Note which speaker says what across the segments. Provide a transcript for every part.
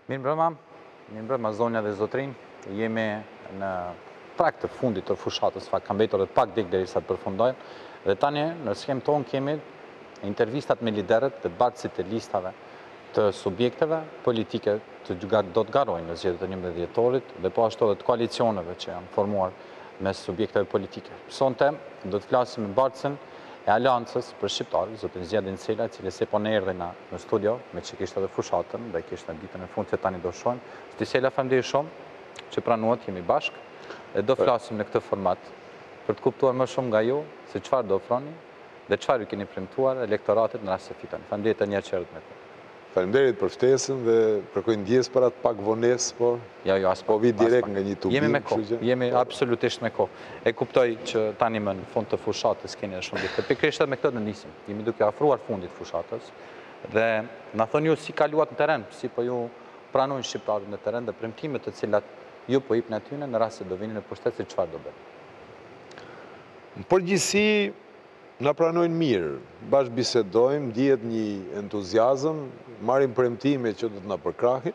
Speaker 1: Mirë mbrëma zonja dhe zotrin, jemi në prag të fundit të fushatës, kam mbetur edhe pak dik derisa të përfundojmë, dhe tani në skem tonë kemi intervistat me liderët dhe bartësit e listave të subjekteve politike do të garojnë në zgjedhjet e 11 dhjetorit dhe po ashtu edhe të koalicioneve që janë formuar mes subjekteve politike. Sonte do të flasim me bartësin e Aleancës për shqiptarët, zotin Zjedin Cela, i cili se po ne erdhi në studio, me që kishte edhe fushatën dhe kishte në ditën e fundit që tani do shohim. Zoti Cela, faleminderit shumë që pranuat, jemi bashkë dhe do flasim në këtë format për të kuptuar më shumë nga ju se çfarë do ofroni dhe çfarë ju keni premtuar elektoratit në rast se fitoni. Faleminderit edhe një herë që erdhët me ne.
Speaker 2: Faleminderit për ftesën dhe kërkoj ndjes për atë pak vonesë, po vi direkt nga një tubi.
Speaker 1: Jemi me kohë, jemi absolutisht me kohë. E kuptoj që tani më në fund të fushatës keni edhe shumë ditë. Pikërisht me këtë do nisim. Jemi duke afruar fundit fushatës dhe na thoni ju si kaluat në terren, si po ju pranojnë shqiptarët në terren dhe premtimet të cilat ju po jepni aty në rast se do vini në pushtet, se çfarë do bëni.
Speaker 2: Në përgjithësi na pranojnë mirë, bashkë bisedojmë, dihet një entuziazëm, marrim premtime që do të na përkrahin.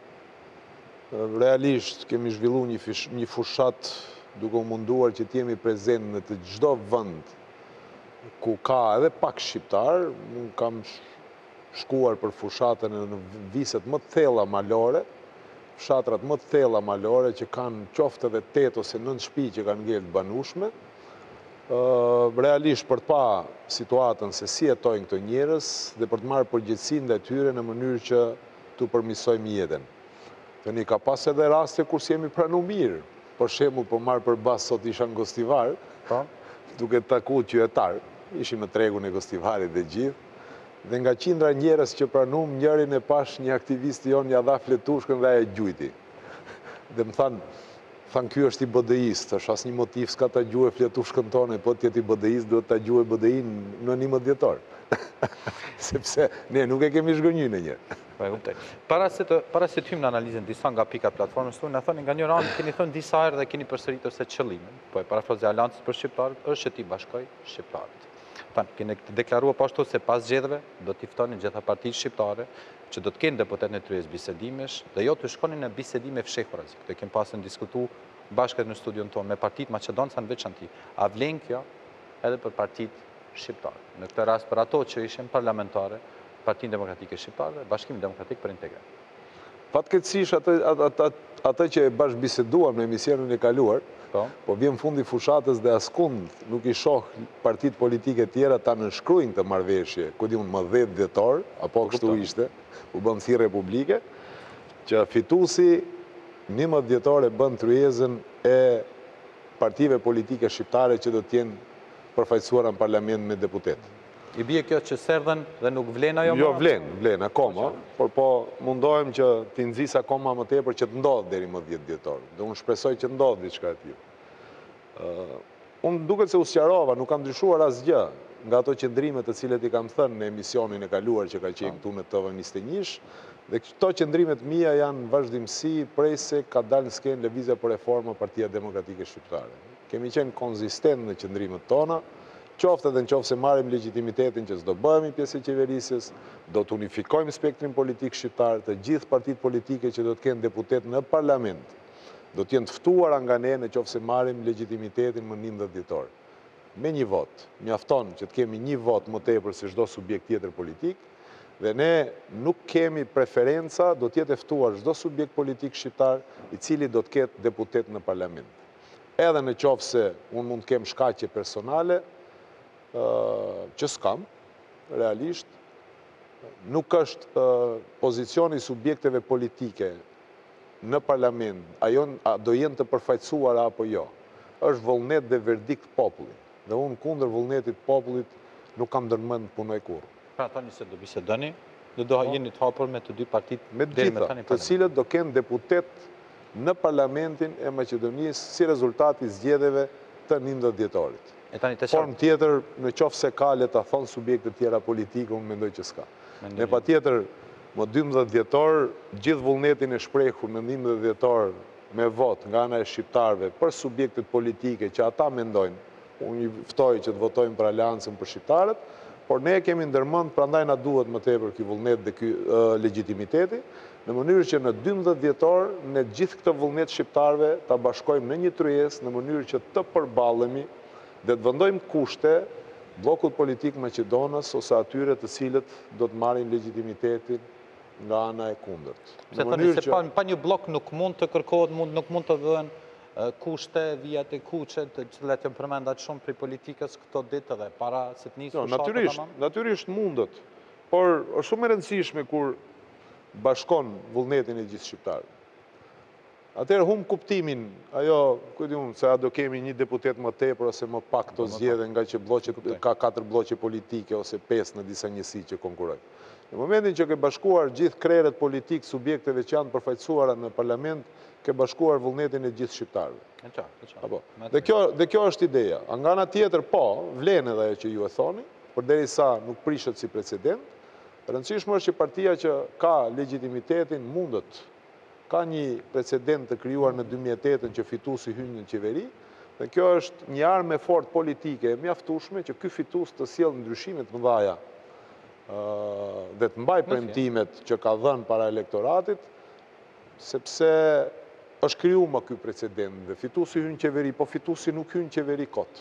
Speaker 2: Realisht kemi zhvilluar një fushat duke u munduar që të jemi prezent në të çdo vend ku ka edhe pak shqiptar. Unë kam shkuar për fushatën në viset më të thella malore, fshatrat më të thella malore që kanë qoftë edhe 8 ose 9 shtëpi që kanë ngel të banueshme. Realisht për të pa situatën se si jetojnë këto njerëz dhe për të marrë përgjegjësinë ndaj tyre në mënyrë që t'u përmirësojmë jetën. Tani ka pas edhe raste kur s'jemi pranuar mirë. Për shembull, po marr përbas sot isha në Gostivar, duke takuar qytetar, ishim në tregun e Gostivarit dhe gjithë, dhe nga qindra njerëz që pranuam, njërin e pash një aktivist jon ja dha fletushkën dhe ai e gjujti. Dhe më thanë ky është i BDI-s, tash asnjë motiv s'ka ta gjuhë fletushkën tonë, po ti je i BDI-s duhet ta gjuhë BDI-n në 11 dhjetor. Sepse ne nuk e kemi zhgënjur ndonjëherë.
Speaker 1: Po e kuptoj. Para se të hyjmë në analizën disa nga pikat platformës tonë, na thoni nga një anë keni thënë disa herë dhe keni përsëritur se qëllimi, po e parafrazoj Aleancës për shqiptarët është që ti bashkoj shqiptarët. Keni deklaruar po ashtu se pas zgjedhjeve do t'i ftoni gjitha partitë shqiptare që do të kenë deputet në kryes bisedimesh dhe jo të shkonin në bisedime fshehura. Këtë kemi pasur diskutuar bashkë në studion tonë me partitë maqedonce në veçantë. A vlen kjo edhe për partitë shqiptare? Në këtë rast për ato që ishin parlamentare, Partinë Demokratike Shqiptare dhe Bashkimi Demokratik për Integrim.
Speaker 2: Fatkeqësisht atë që e bashkëbiseduam në emisionin e kaluar, po vjen fundi fushatës dhe askund nuk i shoh partitë politike tjera ta nënshkruajnë këtë marrëveshje, ku diun më 10 dhjetor, apo kështu ishte, u bën thirrje publike, që fituesi 11 dhjetor e bën tryezën e partive politike shqiptare që do të jenë përfaqësuara në parlament me deputet.
Speaker 1: I bie kjo që serdhen dhe nuk vlen ajo më?
Speaker 2: Jo, vlen akoma, por po mundohem që t'i nxis akoma më tepër që të ndodh deri më 10 dhjetor. Dhe unë shpresoj që ndodh diçka aty. Unë duket se u sqarova, nuk kam ndryshuar asgjë nga ato qëndrimet të cilet i kam thënë në emisionin e kaluar që ka qenë këtu në TV21, dhe këto qëndrimet mia janë vazhdimsi prej se ka dalë në skenë lëvizja për reforma Partia Demokratike Shqiptare. Kemi qenë konzistent në qëndrimet tona, qoftë edhe në qoftë se marrim legitimitetin që s'do bëhemi pjesë e qeverisjes, do të unifikojmë spektrin politik shqiptar, të gjithë partitë politike që do të kenë deputet në parlament, do të jenë të ftuara nga ne në qoftë se marrim legitimitetin më 11 dhjetor. Me një vot, mjafton që të kemi një vot më tepër se çdo subjekt tjetër politik, dhe ne nuk kemi preferenca, do të jetë ftuar çdo subjekt politik shqiptar i cili do të ketë deputet në parlament. Edhe në qoftë se unë mund të kem shkaqe personale, që s'kam, realisht, nuk është pozicioni subjekteve politike në parlament, do jenë të përfaqësuara apo jo, është vullnet dhe verdikt popullit. Dhe unë kundër vullnetit popullit nuk kam ndërmend punoj kurrë.
Speaker 1: Pra tani se do bisedoni, dhe do jeni të hapur me të dy partitë
Speaker 2: me të gjitha, të cilët do kenë deputet në parlamentin e Maqedonisë si rezultat i zgjedhjeve të 11 dhjetorit. Formë tjetër, në qoftë se ka, le ta thonë subjekte tjera politike, unë mendoj që s'ka. Ne patjetër, më 12 dhjetor, gjithë vullnetin e shprehur në 11 dhjetor me vot nga ana e shqiptarëve për subjektet politike që ata mendojnë, unë i ftoj që të votojnë për Aleancën për shqiptarët, por ne kemi ndërmend, prandaj na duhet më tepër ky vullnet dhe ky legitimiteti, në mënyrë që në 12 dhjetor ne gjithë këtë vullnet shqiptarëve ta bashkojmë në një tryezë në mënyrë që të përballemi dhe të vendojmë kushte bllokut politik maqedonës ose atyre të cilët do të marrin legitimitetin nga ana e kundërt.
Speaker 1: Pse thoni se pa një blok nuk mund të kërkohet, nuk mund të vëhen kushte, vijat e kuqe, të cilat janë përmendat shumë prej politikës këto ditë dhe para se të nisë fushatët.
Speaker 2: Natyrisht mundet, por është shumë e rëndësishme kur bashkon vullnetin e gjithë shqiptarëve. Atëherë humb kuptimin, ajo, ku di unë, se a do kemi një deputet më tepër ose më pak të zgjedhën nga që ka 4 bloqe politike ose 5 në disa njësi që konkurrojnë. Në momentin që ke bashkuar gjithë krerët politik subjekteve që janë përfaqësuara në parlament, ke bashkuar vullnetin e gjithë shqiptarëve. Dhe kjo është ideja. Nga ana tjetër, po, vlen edhe ajo që ju e thoni, përderisa nuk prishet si precedent, rëndësishme është që partia që ka legitimitetin mundet. Ka një precedent të krijuar në 2008 që fituesi hyn në qeveri, dhe kjo është një armë fort politike e mjaftueshme që ky fitues të sjellë ndryshime të mëdha dhe të mbaj premtimet që ka dhënë para elektoratit, sepse është krijuar ky precedent dhe fituesi hyn në qeveri, po fituesi nuk hyn në qeveri kot.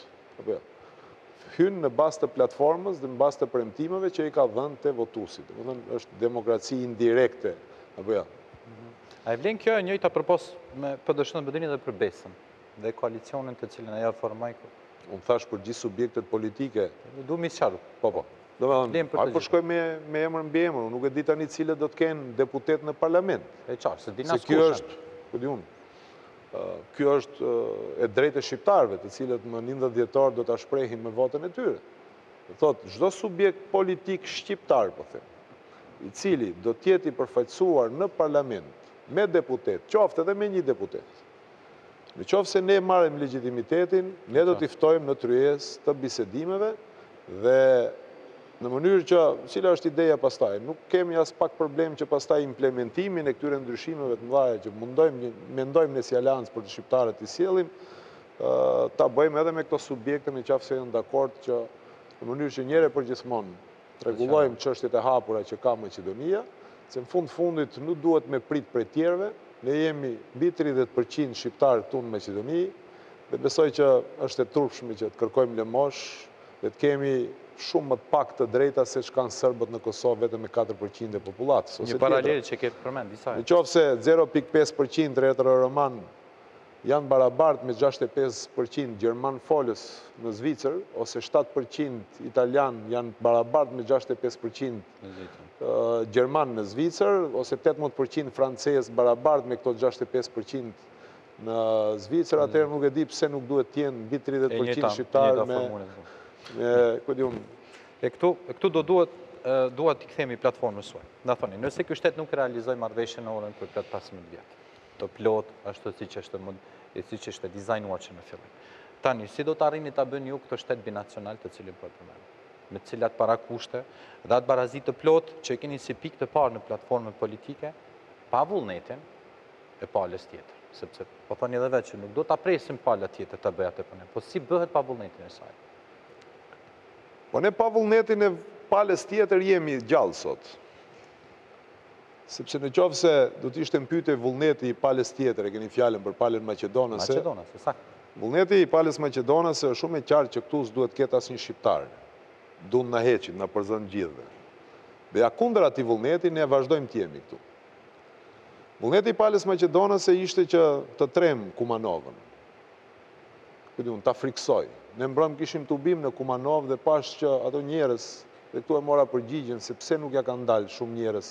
Speaker 2: Hyn në bazë të platformës dhe në bazë të premtimeve që i ka dhënë te votuesit. Domethënë është demokraci indirekte, apo jo.
Speaker 1: A e vlen kjo e njëjta propos me PD-n dhe për Besën dhe koalicionin të cilin ajo formoi?
Speaker 2: Unë thash për gjithë subjektet politike.
Speaker 1: Du mi sqaru.
Speaker 2: Po. A po shkoj me emër mbi emër, nuk e di tani cilët do të kenë deputet në parlament.
Speaker 1: E qartë, se dina
Speaker 2: s'kushen. Kjo është, po di unë, kjo është e drejtë e shqiptarëve, të cilët më 11 dhjetor do ta shprehin me votën e tyre. Thotë, çdo subjekt politik shqiptar, po them, i cili do të jetë i përfaqësuar në parlament me deputet, qoftë edhe me një deputet. Në qoftë se ne marrim legitimitetin, ne do t'i ftojmë në tryezë të bisedimeve dhe në mënyrë që, cila është ideja pastaj, nuk kemi as pak problem që pastaj implementimin e këtyre ndryshimeve të mëdha që mendojmë ne si aleancë për të shqiptarët i sjellim, ta bëjmë edhe me këto subjekte në qoftë se janë dakord që në mënyrë që njëherë përgjithmonë rregullojmë çështjet e hapura që ka Maqedonia, se në fundit nuk duhet me prit prej tjerëve, ne jemi mbi 30% shqiptarë këtu në Maqedoni, dhe besoj që është e turpshme që të kërkojmë lëmosh dhe të kemi shumë më të pak të drejta se që kanë sërbët në Kosovë vetëm me 4% e popullatës.
Speaker 1: Një paralel që ke përmend disa.
Speaker 2: Në qoftë se 0.5% retro-roman janë barabartë me 65% Gjerman folës në Zvicër, ose 7% Italian janë barabartë me 65% Gjerman në Zvicër, ose 18% Francez barabartë me këto 65% në Zvicër, atëherë nuk e di pse nuk duhet t'jenë mbi 30% shqiptarë me...
Speaker 1: E këtu do duhet t'i kthemi platformës suaj. Na thoni, nëse ky shtet nuk realizoj marrëveshjen në orën për 15 vjet, të plot, ashtu siç është dizajnuar që në fillim. Tani, si do të arrini ta bëni ju këtë shtet binacional të cilin po e përmend? Me të cilat parakushte dhe atë barazit të plot që keni si pikë të parë në platformën politike, pa vullnetin e palës tjetër. Sepse po thoni edhe vetë që nuk do ta presim pala tjetër ta bëjë atë punë. Po si bëhet pa vullnetin e saj?
Speaker 2: Po ne pa vullnetin e palës tjetër jemi gjallë sot. Sepse në qoftë se do të ishte pyetje vullneti i palës tjetër, e keni fjalën për palën maqedonase. Vullneti i palës maqedonase është shumë e qartë që këtu s'duhet ketë asnjë shqiptar. Duan na heqin, na përzon gjithëve. Dhe akundër atij vullneti ne vazhdojmë të jemi këtu. Vullneti i palës maqedonase ishte që të trem Kumanovën. Ta friksoj. Ne mbrëm kishim tubim në Kumanov dhe pash që ato njerëz, dhe këtu e mora përgjigjen se pse nuk ja kanë dalë shumë njerëz,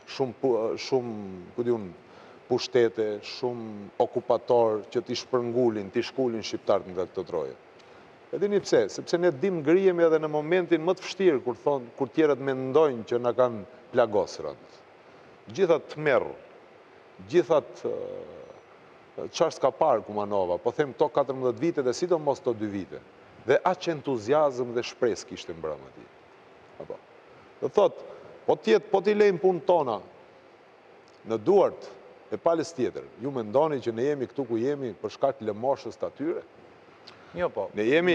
Speaker 2: shumë pushtete, shumë okupator që t'i shpërngulin, t'i shkullin shqiptarët nga këto troje. E dini pse? Sepse ne dim ngrihem edhe në momentin më të vështirë kur tjerët mendojnë që na kanë plagosrat. Gjithat të merr, gjithat çfarë s'ka parë Kumanova, po them këto 14 vite dhe sidomos këto 2 vite. Dhe aq entuziazëm dhe shpresë kishte mbrëm atij. Apo. Do thotë, po t'i lejmë punë tona në duart e palës tjetër, ju mendoni që ne jemi këtu ku jemi për shkak të lëmoshës të atyre?
Speaker 1: Jo, po.
Speaker 2: Ne jemi,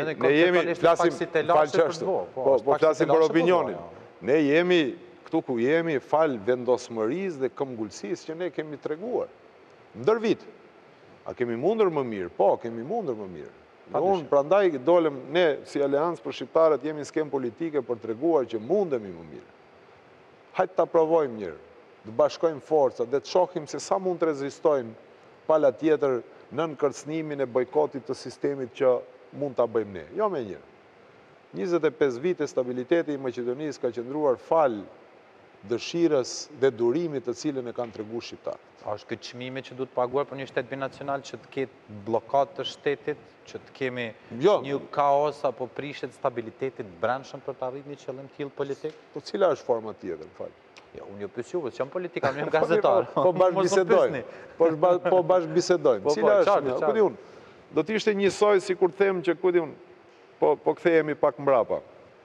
Speaker 2: flasim për opinionin. Ne jemi këtu ku jemi fal vendosmërisë dhe këmbgulësisë që ne kemi treguar. Ndër vit. A kemi mundur më mirë? Po, kemi mundur më mirë. Unë prandaj dolem ne si Aleancë për shqiptarët jemi në skemë politike për treguar që mundemi më mirë. Hajtë ta provojmë njërë, të bashkojmë forca, dhe të shohim se sa mund të rezistojmë pala tjetër nën kërcënimin e bojkotit të sistemit që mund të bëjmë ne. Jo me njërë. 25 vite stabiliteti i Maqedonisë ka qëndruar fal dëshirës dhe durimit të cilën e kanë tregu shqiptarët.
Speaker 1: A është këtë çmime që duhet paguar për një shtet binacional që të ketë bllokat të shtetit, që të kemi një kaos apo prishet stabilitetit brendshëm për të arritur një qëllim tillë politik?
Speaker 2: Po cila është forma tjetër, fal?
Speaker 1: Jo, unë jo pyes juve, jam politik, unë jam gazetar.
Speaker 2: Po bashkë bisedojmë. Po bashkë bisedojmë. Cila është? Ku di unë? Do të ishte njësoj sikur them që ku di unë, po kthehemi pak mbrapa.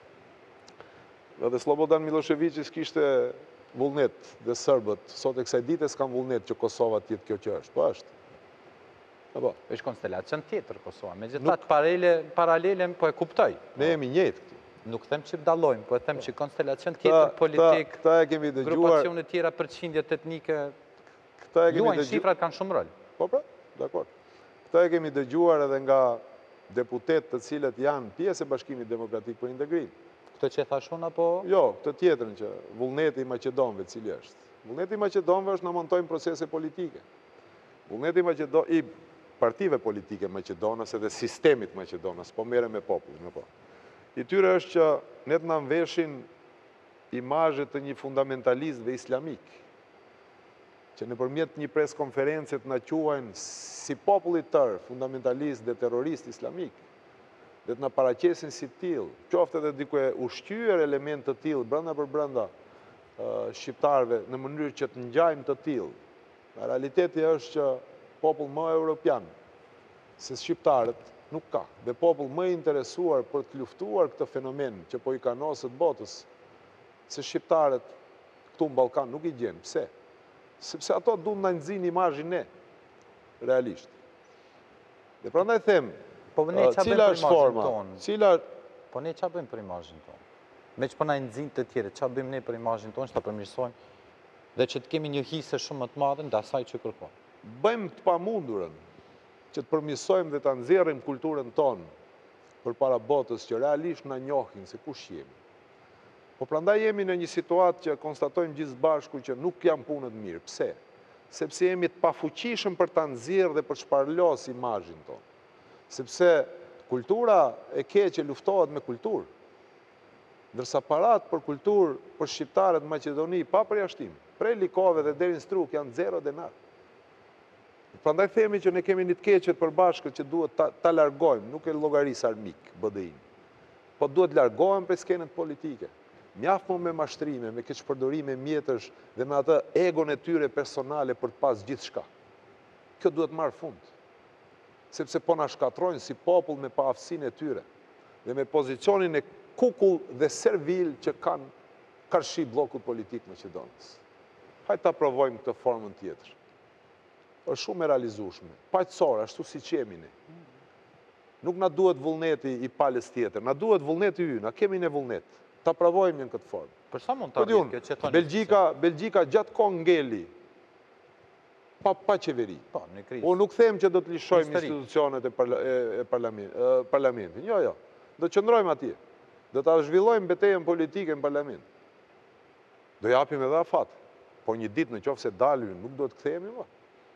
Speaker 2: Edhe Slobodan Miloševići kishte vullnet dhe serbët, sot e kësaj dite s'kan vullnet që Kosova tjetë kjo që është. Po është. Apo?
Speaker 1: Është konstelacion tjetër Kosova. Megjithatë paralele po e kuptoj.
Speaker 2: Ne jemi njëjtë këtu.
Speaker 1: Nuk them që dallojmë, po e them që konstelacion tjetër politik.
Speaker 2: Këta e kemi dëgjuar.
Speaker 1: Grupacione tjera përqindjet etnike. Luajnë shifrat kanë shumë rol.
Speaker 2: Po pra, dakor. Këta e kemi dëgjuar edhe nga deputet të cilët janë pjesë e Bashkimit Demokratik për Integrim.
Speaker 1: Këtë që e thashun, apo?
Speaker 2: Jo, këtë tjetërën që vullneti i Maqedonëve cili është. Vullneti i Maqedonëve është në montojnë procese politike. Vullneti i partive politike Maqedonës edhe sistemit Maqedonës, po mere me popullin. I tyre është që ne të nëmveshin imazhet të një fundamentalist dhe islamik, që në përmjet një pres konferencet në quajnë si popullit tërë, fundamentalist dhe terrorist islamik, dhe të në paraqesin si t'il, qofte dhe dikë e ushqyer element të t'il, brenda për brenda shqiptarve, në mënyrë që të ngjajmë të t'il. Realiteti është që popull më europian, se shqiptarët nuk ka, dhe popull më interesuar për të luftuar këtë fenomen që po i kanosët botës, se shqiptarët këtu në Ballkan nuk i gjenë. Pse? Sepse ato du në nëzin imazhin ne, realisht. Dhe prandaj them, cila është forma?
Speaker 1: Po ne qa bëjmë për imazhin tonë? Me që përna i nëzin të tjere, qa bëjmë ne për imazhin tonë, që ta përmirësojmë, dhe që të kemi një hise shumë më të madhe nda asaj që kërkojmë?
Speaker 2: Bëjmë të pamundurën, që të përmirësojmë dhe të nxjerrim kulturën tonë për para botës që realisht na njohin se kush jemi. Po prandaj jemi në një situatë që konstatojmë gjithë bashku që nuk janë punët mirë. Pse? Sepse jemi të pafuqishëm për ta nxjerrë dhe për shparlos imazhin tonë. Sepse kultura e keqe luftohet me kulturë, ndërsa parat për kulturë për shqiptarët në Maqedoni pa përjashtim, prej Likove dhe deri në Struk janë 0 denar. Prandaj themi që ne kemi një të keqet përbashkët që duhet ta largojmë, nuk e llogaris armik BDI-n, po duhet largohem prej skenët politike. Mjaft më me mashtrime, me keqpërdorime mjetësh dhe me atë egon e tyre personale për të pas gjithçka. Kjo duhet marrë fund. Sepse po na shkatrojnë si popull me paaftësinë e tyre dhe me pozicionin e kukull dhe servil që kanë karshi bllokut politik Maqedonës. Hajtë ta provojmë këtë formën tjetër. Është shumë e realizueshme, paqësore, ashtu siç jemi ne. Nuk na duhet vullneti i palës tjetër, na duhet vullneti ynë, na kemi ne vullnet. Ta provojmë në këtë formë.
Speaker 1: Për sa mund ta bëjmë kjo që thonë?
Speaker 2: Belgjika gjatë kohë ngeli pa qeveri.
Speaker 1: Po, në krizë.
Speaker 2: Po nuk them që do të lishojmë institucionet e parlamentit. Jo. Do të qëndrojmë atje. Do ta zhvillojmë betejën politike në parlament. Do japim edhe afat. Po një ditë në qoftë se dalim, nuk do të kthehemi më.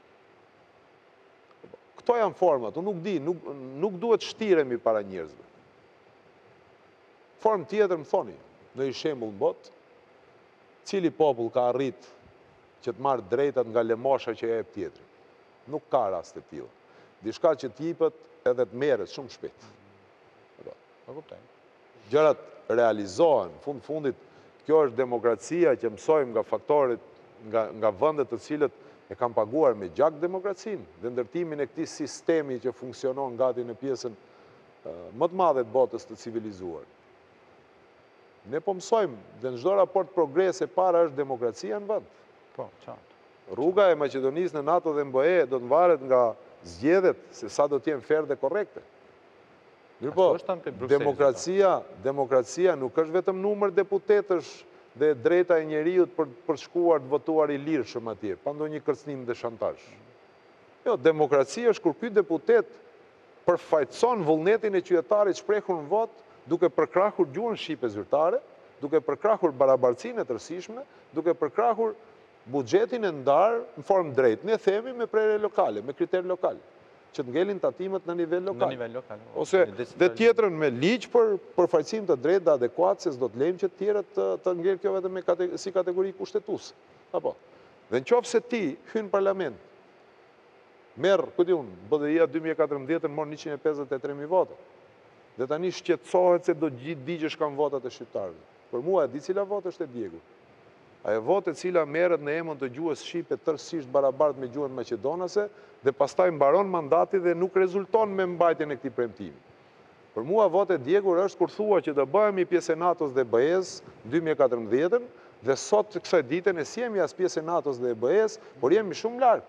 Speaker 2: Këto janë format, unë nuk di, nuk duhet shtiremi para njerëzve. Formë tjetër më thoni, në një shembull në botë, cili popull ka arrit që të marrë drejtat nga lëmosha që jep tjetri. Nuk ka rast të tillë. Diçka që t'jipet edhe të merret shumë shpejt.
Speaker 1: Po kuptoj.
Speaker 2: Gjërat realizohen, fundit, kjo është demokracia që mësojmë nga faktorit, nga vendet të cilët e kam paguar me gjak demokracinë dhe ndërtimin e këtij sistemi që funksionon gati në pjesën më të madhe të botës të civilizuar. Ne po mësojmë dhe në çdo raport progrese para është demokracia në vend.
Speaker 1: Po, qartë.
Speaker 2: Rruga e Maqedonisë në NATO dhe MBE do të varet nga zgjedhjet se sa do të jenë fair dhe korrekte. Mirë po,
Speaker 1: Ashtu është thënë për Brukselës,
Speaker 2: demokracia nuk është vetëm numër deputetësh dhe drejta e njeriut për shkuar të votuar i lirshëm atje, pa ndonjë kërcënim dhe shantazh. Jo, demokracia është kur ky deputet përfaqëson vullnetin e qytetarit shprehur në vot, duke përkrahur gjuhën shqipe zyrtare, duke përkrahur barabartësinë e tërësishme, duke përkrahur buxhetin e ndarë në formë drejtë. Ne themi me prerje lokale, me kriter lokal, që të ngelin tatimet në nivel lokal. Ose dhe tjetrën me ligj për përfaqësim të drejtë dhe adekuat, se s'do të lejmë që të tjerët të ngel kjo vetëm si kategori kushtetuese. Apo. Dhe në qoftë se ti hyn në parlament, merr, ku di unë, BDI-a 2014 morë 153.000 vota. Dhe tani shqetësohet se do digjesh kanë votat e shqiptarëve. Për mua e di cila votë është e Diegu. Ajo votë e cila merret në emën të gjuhës shqipe tërësisht barabartë me gjuhën maqedonase dhe pastaj mbaron mandati dhe nuk rezulton me mbajtjen e këtij premtimi. Për mua votë e Diegur është kur thua që do bëhemi pjesë e NATO-s dhe BE-s 2014 dhe sot kësaj dite ne si jemi as pjesë e NATO-s dhe BE-s, por jemi shumë larg.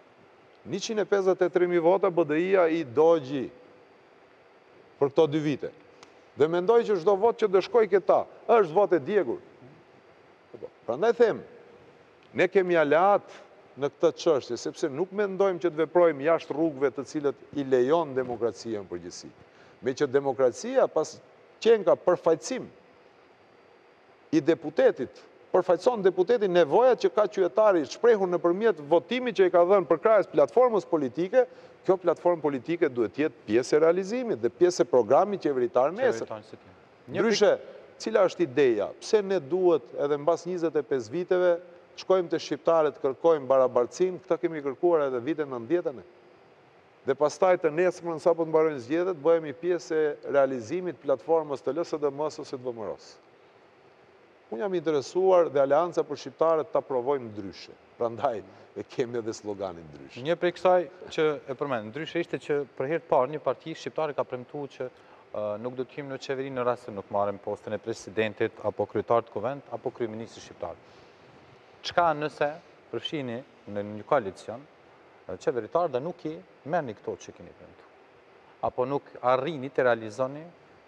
Speaker 2: 153.000 vota BDI-a i dogji për këto 2 vite. Dhe mendoj që çdo votë që do shkojë këta është votë e Diegur. Prandaj them, ne kemi aleat në këtë çështje, sepse nuk mendojmë që të veprojmë jashtë rrugëve të cilët i lejon demokracia në përgjithësi. Me që demokracia pas qenë ka përfaqësim i deputetit, përfaqëson deputetin nevojat që ka qytetari shprehur nëpërmjet votimit që i ka dhënë përkrahas platformës politike. Kjo platformë politike duhet të jetë pjesë e realizimit dhe pjesë e programit qeveritar nesër. Ndryshe, cila është ideja? Pse ne duhet edhe mbas 25 viteve shkojmë të shqiptarët, kërkojmë barabartësinë, këtë kemi kërkuar edhe vitet 90-ën. Dhe pastaj të nesërmën sapo të mbarojnë zgjedhjet, bëhemi pjesë e realizimit platformës të LSDM-s ose të VMR-s. Unë jam interesuar dhe Aleanca për shqiptarët ta provojmë ndryshe. Prandaj e kemi edhe sloganin ndryshe.
Speaker 1: Një prej kësaj që e përmend, ndryshe ishte që për herë të parë një parti shqiptare ka premtuar që nuk do të hyjmë në qeveri në rast se nuk marrim postën e presidentit apo kryetar të kuvend apo kryeministri shqiptar. Çka nëse përfshihni në një koalicion qeveritar dhe nuk i merrni këto që keni premtuar? Apo nuk arrini të realizoni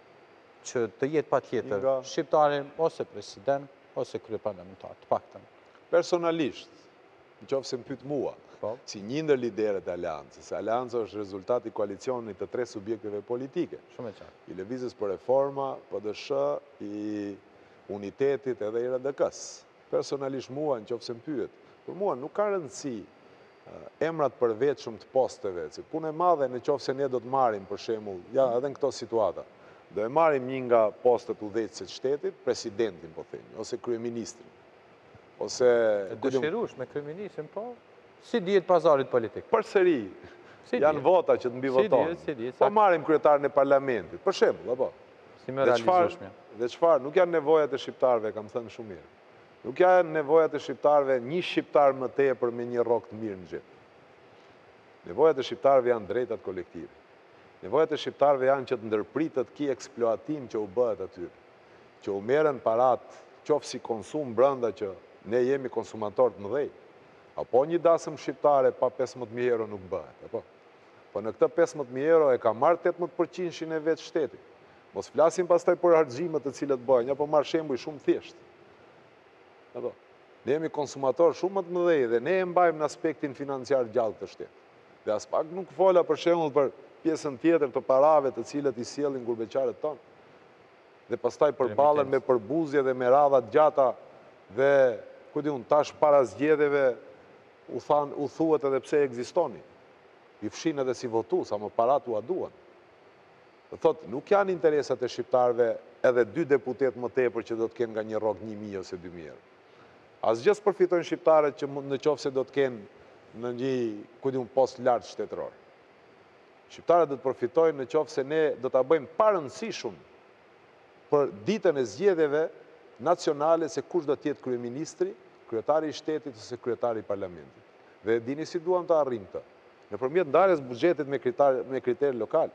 Speaker 1: që të jetë patjetër shqiptari ose president ose kryeparlamentar, të paktën?
Speaker 2: Personalisht, nëse më pyet mua, si një ndër liderët e Aleancës, Aleanca është rezultati i koalicionit të 3 subjekteve politike.
Speaker 1: Shumë e qartë.
Speaker 2: I Lëvizjes për Reforma, PDSH, i Unitetit edhe i RDK-s. Personalisht mua, nëse më pyet, për mua nuk ka rëndësi emrat përveçshëm të posteve, se punë e madhe nëse ne do të marrim për shembull, ja edhe në këto situata, do e marrim një nga postet udhëheqëse të shtetit, presidentin po themi, ose kryeministrin. Ose
Speaker 1: dëshirush me kryeministrin, po si dihet pazarit politik?
Speaker 2: Përsëri, janë vota që të mbi votojnë. Po marrim kryetarin e parlamentit, për shembull, apo.
Speaker 1: Si më realizoshme.
Speaker 2: Dhe çfarë? Nuk janë nevojat e shqiptarëve, kam thënë shumë mirë. Nuk janë nevojat e shqiptarëve një shqiptar më tepër me një rrok të mirë në xhep. Nevojat e shqiptarëve janë drejtat kolektive. Nevojat e shqiptarëve janë që të ndërpritet ky eksploatim që u bëhet aty. Që u merren parat, qoftë si konsum brenda që ne jemi konsumator të mëdhej. Apo një dasëm shqiptare pa 15.000 euro nuk bëhet, apo? Po në këtë 15.000 euro e ka marrë 18% e vetë shteti. Mos flasim pastaj për harxhimet të cilët bëjnë, apo marr shembull shumë thjesht. Apo? Ne jemi konsumator shumë më të mëdhej dhe ne e mbajmë në aspektin financiar gjallë të shtetit. Dhe as pak nuk fola për shembull për pjesën tjetër të parave të cilët i sjellin gurbeqarët tonë. Dhe pastaj përballen me përbuzje dhe me radha të gjata dhe ku di unë tash para zgjedhjeve u thuhet edhe pse ekzistoni. I fshin edhe si votues, ama parat u duan. Dhe thotë, nuk janë interesat e shqiptarëve edhe 2 deputet më tepër që do të kenë nga një rrok 1.000 ose 2.000 euro. Asgjë s'përfitojnë shqiptarët që në qoftë se do të kenë në një, ku di unë, post lart shtetëror. Shqiptarët do të përfitojnë në qoftë se ne do ta bëjmë parëndësishëm për ditën e zgjedhjeve nacionale se kush do të jetë kryeministri, kryetari i shtetit ose kryetari i parlamentit. Dhe dini si duam të arrijmë këtë? Nëpërmjet ndarjes buxhetit me kriter lokal.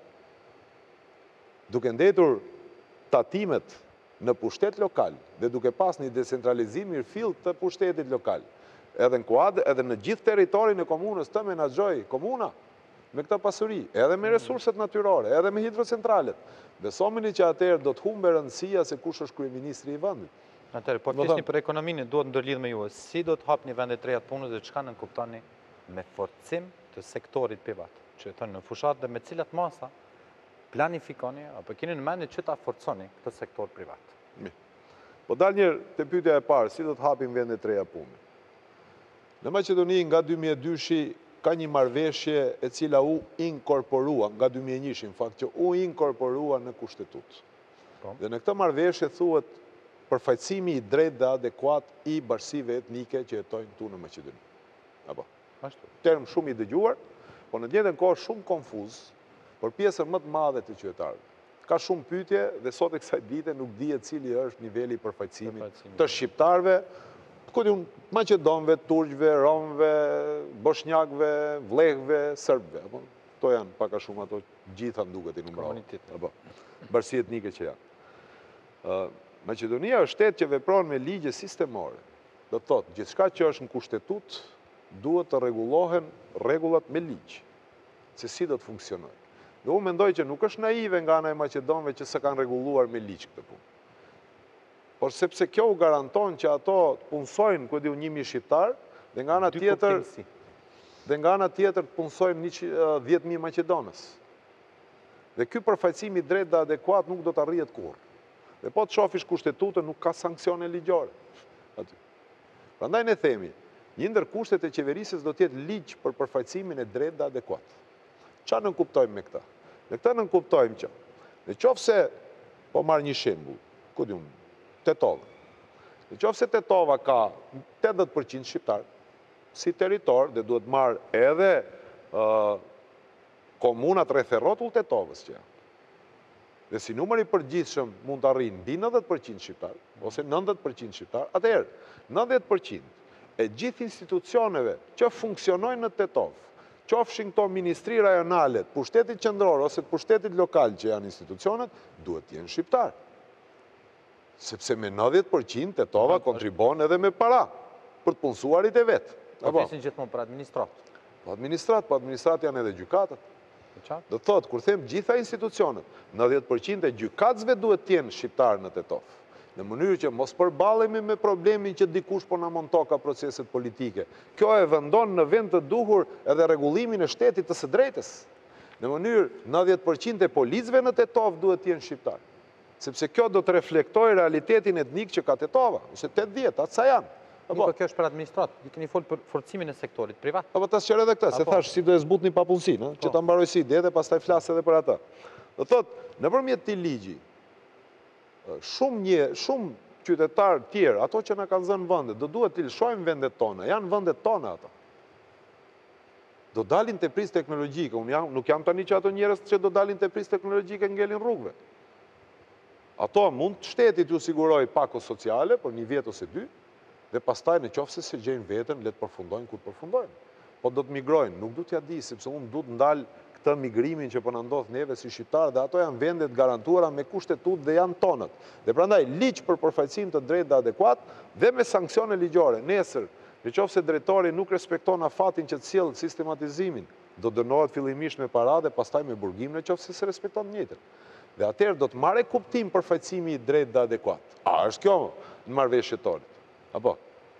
Speaker 2: Duke ndetur tatimet në pushtet lokal dhe duke pas një decentralizim mirëfill të pushtetit lokal. Edhe në kuadër, edhe në gjithë territorin e komunës të menaxhoj komuna. me këta pasuri, edhe me resurset natyrore, edhe me hidrocentralet. Besomini që atëherë do të humbe rëndësia se kush është kryeministri i vendit.
Speaker 1: Atëherë, po flisni për ekonominë, duhet ndërlidh me ju. Si do të hapni vendet të reja të punës dhe çka nënkuptoni me forcim të sektorit privat? Që thonë në fushat dhe me cilat masa planifikoni apo keni në mendje që ta forconi këtë sektor privat?
Speaker 2: Po dal njërë të pyetja e parë, si do të hapim vendet të reja punë? Në Maqedoni nga 2002 ka një marrëveshje e cila u inkorporua, nga 2001 në fakt, që u inkorporua në kushtetut. Dhe në këtë marrëveshje thuhet përfaqësimi i drejtë dhe adekuat i bashkësive etnike që jetojnë këtu në Maqedoni. Apo. Term shumë i dëgjuar, por në të njëjtën kohë shumë konfuz për pjesën më të madhe të qytetarëve. Ka shumë pyetje dhe sot e kësaj dite nuk dihet cili është niveli i përfaqësimit të shqiptarëve, maqedonëve, turqëve, romëve, bosnjakëve, vllehëve, serbëve. Apo to janë pak a shumë ato gjitha duket i numëror. Apo bashkësi etnike që janë. Maqedonia është shtet që vepron me ligje sistemore. Do të thotë, gjithçka që është në kushtetut duhet të rregullohen rregullat me ligj, se si do të funksionojë. Dhe unë mendoj që nuk është naive nga ana e maqedonëve që s'e kanë rregulluar me ligj këtë punë. Por sepse kjo u garanton që ato të punësojnë, ku diu 1000 shqiptar, dhe nga ana tjetër të punësojnë 10.000 maqedonës. Dhe ky përfaqësim i drejtë dhe adekuat nuk do të arrihet kurrë. Dhe po të shofish kushtetutën nuk ka sanksione ligjore. Prandaj ne themi, një ndër kushtet e qeverisjes do të jetë ligj për përfaqësimin e drejtë dhe adekuat. Çfarë nënkuptojmë me këtë? Me këtë nënkuptojmë që nëse po marr një shembull, ku diun, Tetova. Nëse Tetova ka 80% shqiptar si territor dhe duhet marr edhe komunat rreth e rrotull Tetovës që janë. Dhe si numër i përgjithshëm mund të arrijë mbi 90% shqiptar ose 90% shqiptar, atëherë 90% e gjithë institucioneve që funksionojnë në Tetovë, qofshin këto ministri rajonale, pushtetit qendror ose pushtetit lokal që janë institucionet, duhet të jenë shqiptar. Sepse me 90% Tetova kontribon edhe me para për të punësuarit e vet.
Speaker 1: Po flisin gjithmonë për administrat.
Speaker 2: Po administrat janë edhe gjykatët. Do të thotë, kur them gjitha institucionet, 90% e gjykatësve duhet të jenë shqiptar në Tetovë. Në mënyrë që mos përballemi me problemin që dikush po na montoka proceset politike. Kjo e vendon në vend të duhur edhe rregullimin e shtetit të së drejtës. Në mënyrë 90% e policëve në Tetovë duhet të jenë shqiptar. Sepse kjo do të reflektojë realitetin etnik që ka Tetova, ose 80, atë sa janë.
Speaker 1: Po kjo është për administrat, i keni folë për forcimin e sektorit privat.
Speaker 2: Apo ta sqaroj edhe këtë, se thash si do e zbutni papunësinë, që ta mbaroj si ide dhe pastaj flas edhe për atë. Do thotë, nëpërmjet këtij ligji, shumë qytetarë tjerë, ato që na kanë zënë vende, do duhet të lëshojmë vendet tona, janë vendet tona ato. Do dalin te prizë teknologjike, unë nuk jam tani që ato njerëz që do dalin te prizë teknologjike ngelin rrugëve. Ato mund shteti t'ju siguroj pako sociale për 1 vjet ose 2, dhe pastaj në qoftë se gjejnë veten, le të përfundojnë ku të përfundojnë. Po do të migrojnë, nuk du t'ja di, sepse unë du të ndal këtë migrimin që po na ndodh neve si shqiptarë, dhe ato janë vendet garantuara me kushtetut dhe janë tonët. Dhe prandaj ligj për përfaqësim të drejtë dhe adekuat dhe me sanksione ligjore. Nesër, në qoftë se drejtori nuk respekton afatin që të sjell sistematizimin, do dënohet fillimisht me para dhe pastaj me burgim në qoftë se respekton të njëjtën. Dhe atëherë do të marrë kuptim përfaqësimi i drejtë dhe adekuat. A është kjo në marrëveshjet tona? Apo?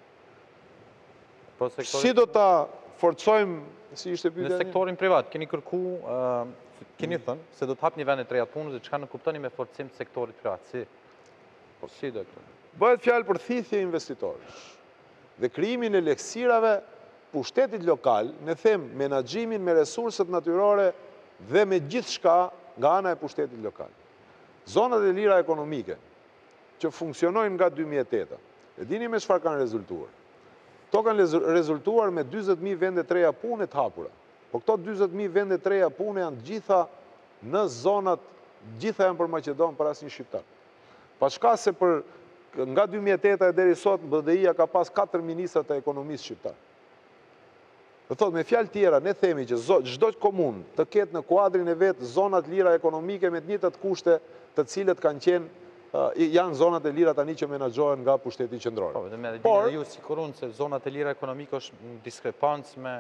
Speaker 2: Si do ta forcojmë, si ishte pyetja?
Speaker 1: Në sektorin privat, keni kërku, keni thënë, se do të hapni vendet të reja të punës dhe çka nënkuptoni me forcim të sektorit privat. Si do këtë?
Speaker 2: Bëhet fjalë për thithje investitorësh dhe krijimin e lehtësirave pushtetit lokal, ne them menaxhimin me resurset natyrore dhe me gjithçka nga ana e pushtetit lokal. Zonat e lira ekonomike që funksionojnë nga 2008, e dini me çfarë kanë rezultuar? Këto kanë rezultuar me 40.000 vende të reja pune të hapura. Po këto 40.000 vende të reja pune janë gjitha në zonat, gjitha janë për Maqedonë, për asnjë shqiptar. Pa shka se nga 2008 e deri sot BDI-ja ka pas 4 ministrat e ekonomisë shqiptar. Do thotë, me fjalë tjera, ne themi që çdo komunë të ketë në kuadrin e vet zonat lira ekonomike me të njëjtat kushte, të cilët kanë qenë janë zonat e lira tani që menaxhohen nga pushteti qendror.
Speaker 1: Po, dhe me ju siguron se zonat e lira ekonomike është në diskrepancë me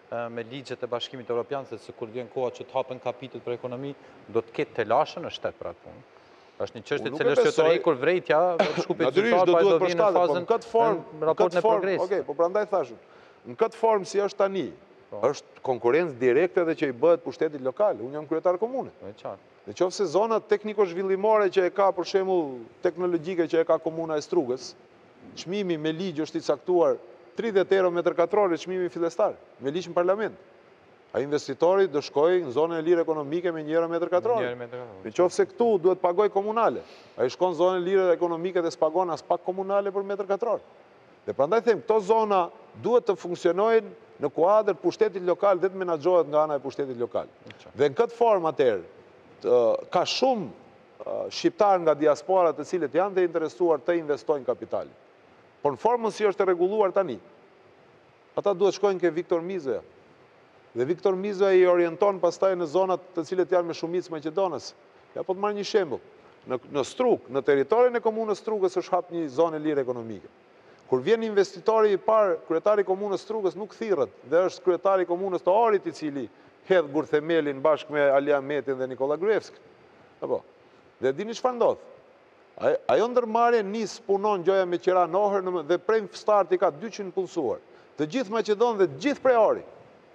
Speaker 1: me ligjet e Bashkimit Evropian, se kur vjen koha që të hapen kapitujt për ekonomi, do të ketë të lashën në shtet për atë punë. Është një çështje e cilës që të rrekur vrejtja, do të shkupet
Speaker 2: Natyrisht
Speaker 1: do
Speaker 2: duhet
Speaker 1: vinë në fazën
Speaker 2: në
Speaker 1: raportin e progresit.
Speaker 2: Okej, po prandaj thashun, në këtë formë si është tani, është konkurrencë direkte dhe që i bëhet pushtetit lokal. Unë jam kryetar komune. Në qoftë se zona tekniko-zhvillimore që e ka, për shembull, teknologjike që e ka komuna e Strugës, çmimi me ligj është i caktuar 30 euro metër katror çmimi fillestar, me ligj në parlament. A investitori do shkojë në zonën e lirë ekonomike me 1 euro metër katror. Në qoftë se këtu duhet pagoj komunale, ai shkon në zonën e lirë ekonomike dhe s'pagon as pak komunale për metër katror. Dhe prandaj them, këto zona duhet të funksionojnë në kuadër pushtetit lokal dhe të menaxhohet nga ana e pushtetit lokal. Dhe në këtë formë atëherë ka shumë shqiptarë nga diaspora të cilët janë të interesuar të investojnë kapital. Por në formën si është e rregulluar tani, ata duhet shkojnë ke Viktor Mizoja. Dhe Viktor Mizoja i orienton pastaj në zonat të cilët janë me shumicë Maqedonës. Ja po të marr një shembull. Në Strug, në territorin e komunës Strugës është hap një zonë lirë ekonomike. Kur vjen investitori i parë, kryetari i komunës Strugës nuk thirret, dhe është kryetari i komunës të Orit i cili hedh gurthemelin bashkë me Ali Ahmetin dhe Nikola Gruevski. Apo. Dhe dini çfarë ndodh? Ajo ndërmarrje nis punon gjoja me qira nohër dhe prej starti ka 200 punësuar. Të gjithë Maqedonë dhe të gjithë prej Orit.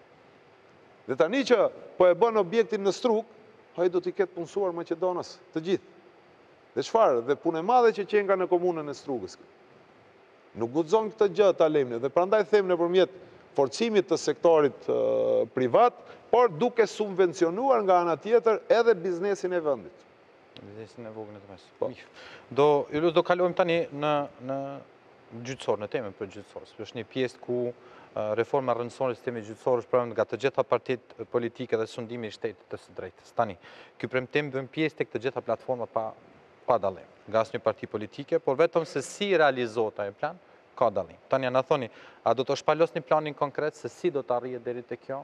Speaker 2: Dhe tani që po e bën objektin në Strug, ai do t'i ketë punësuar Maqedonës, të gjithë. Dhe çfarë? Dhe punë e madhe që qen nga në komunën e Strugës. Nuk guxon këtë gjë ta lejmë, dhe prandaj them nëpërmjet forcimit të sektorit privat, por duke subvencionuar nga ana tjetër edhe biznesin e vendit.
Speaker 1: Biznesin e vogël të mes. Do kalojmë tani në gjyqësor, në temën për gjyqësor. Është një pjesë ku reforma rrëndësore e sistemit gjyqësor është pranuar nga të gjitha partitë politike dhe sundimi i shtetit të së drejtës. Tani, ky premtim bën pjesë tek të gjitha platformat pa dallim, nga asnjë parti politike, por vetëm se si realizohet ai plan, ka dallim. Tani na thoni, a do të shpalosni planin konkret se si do të arrihet deri te kjo?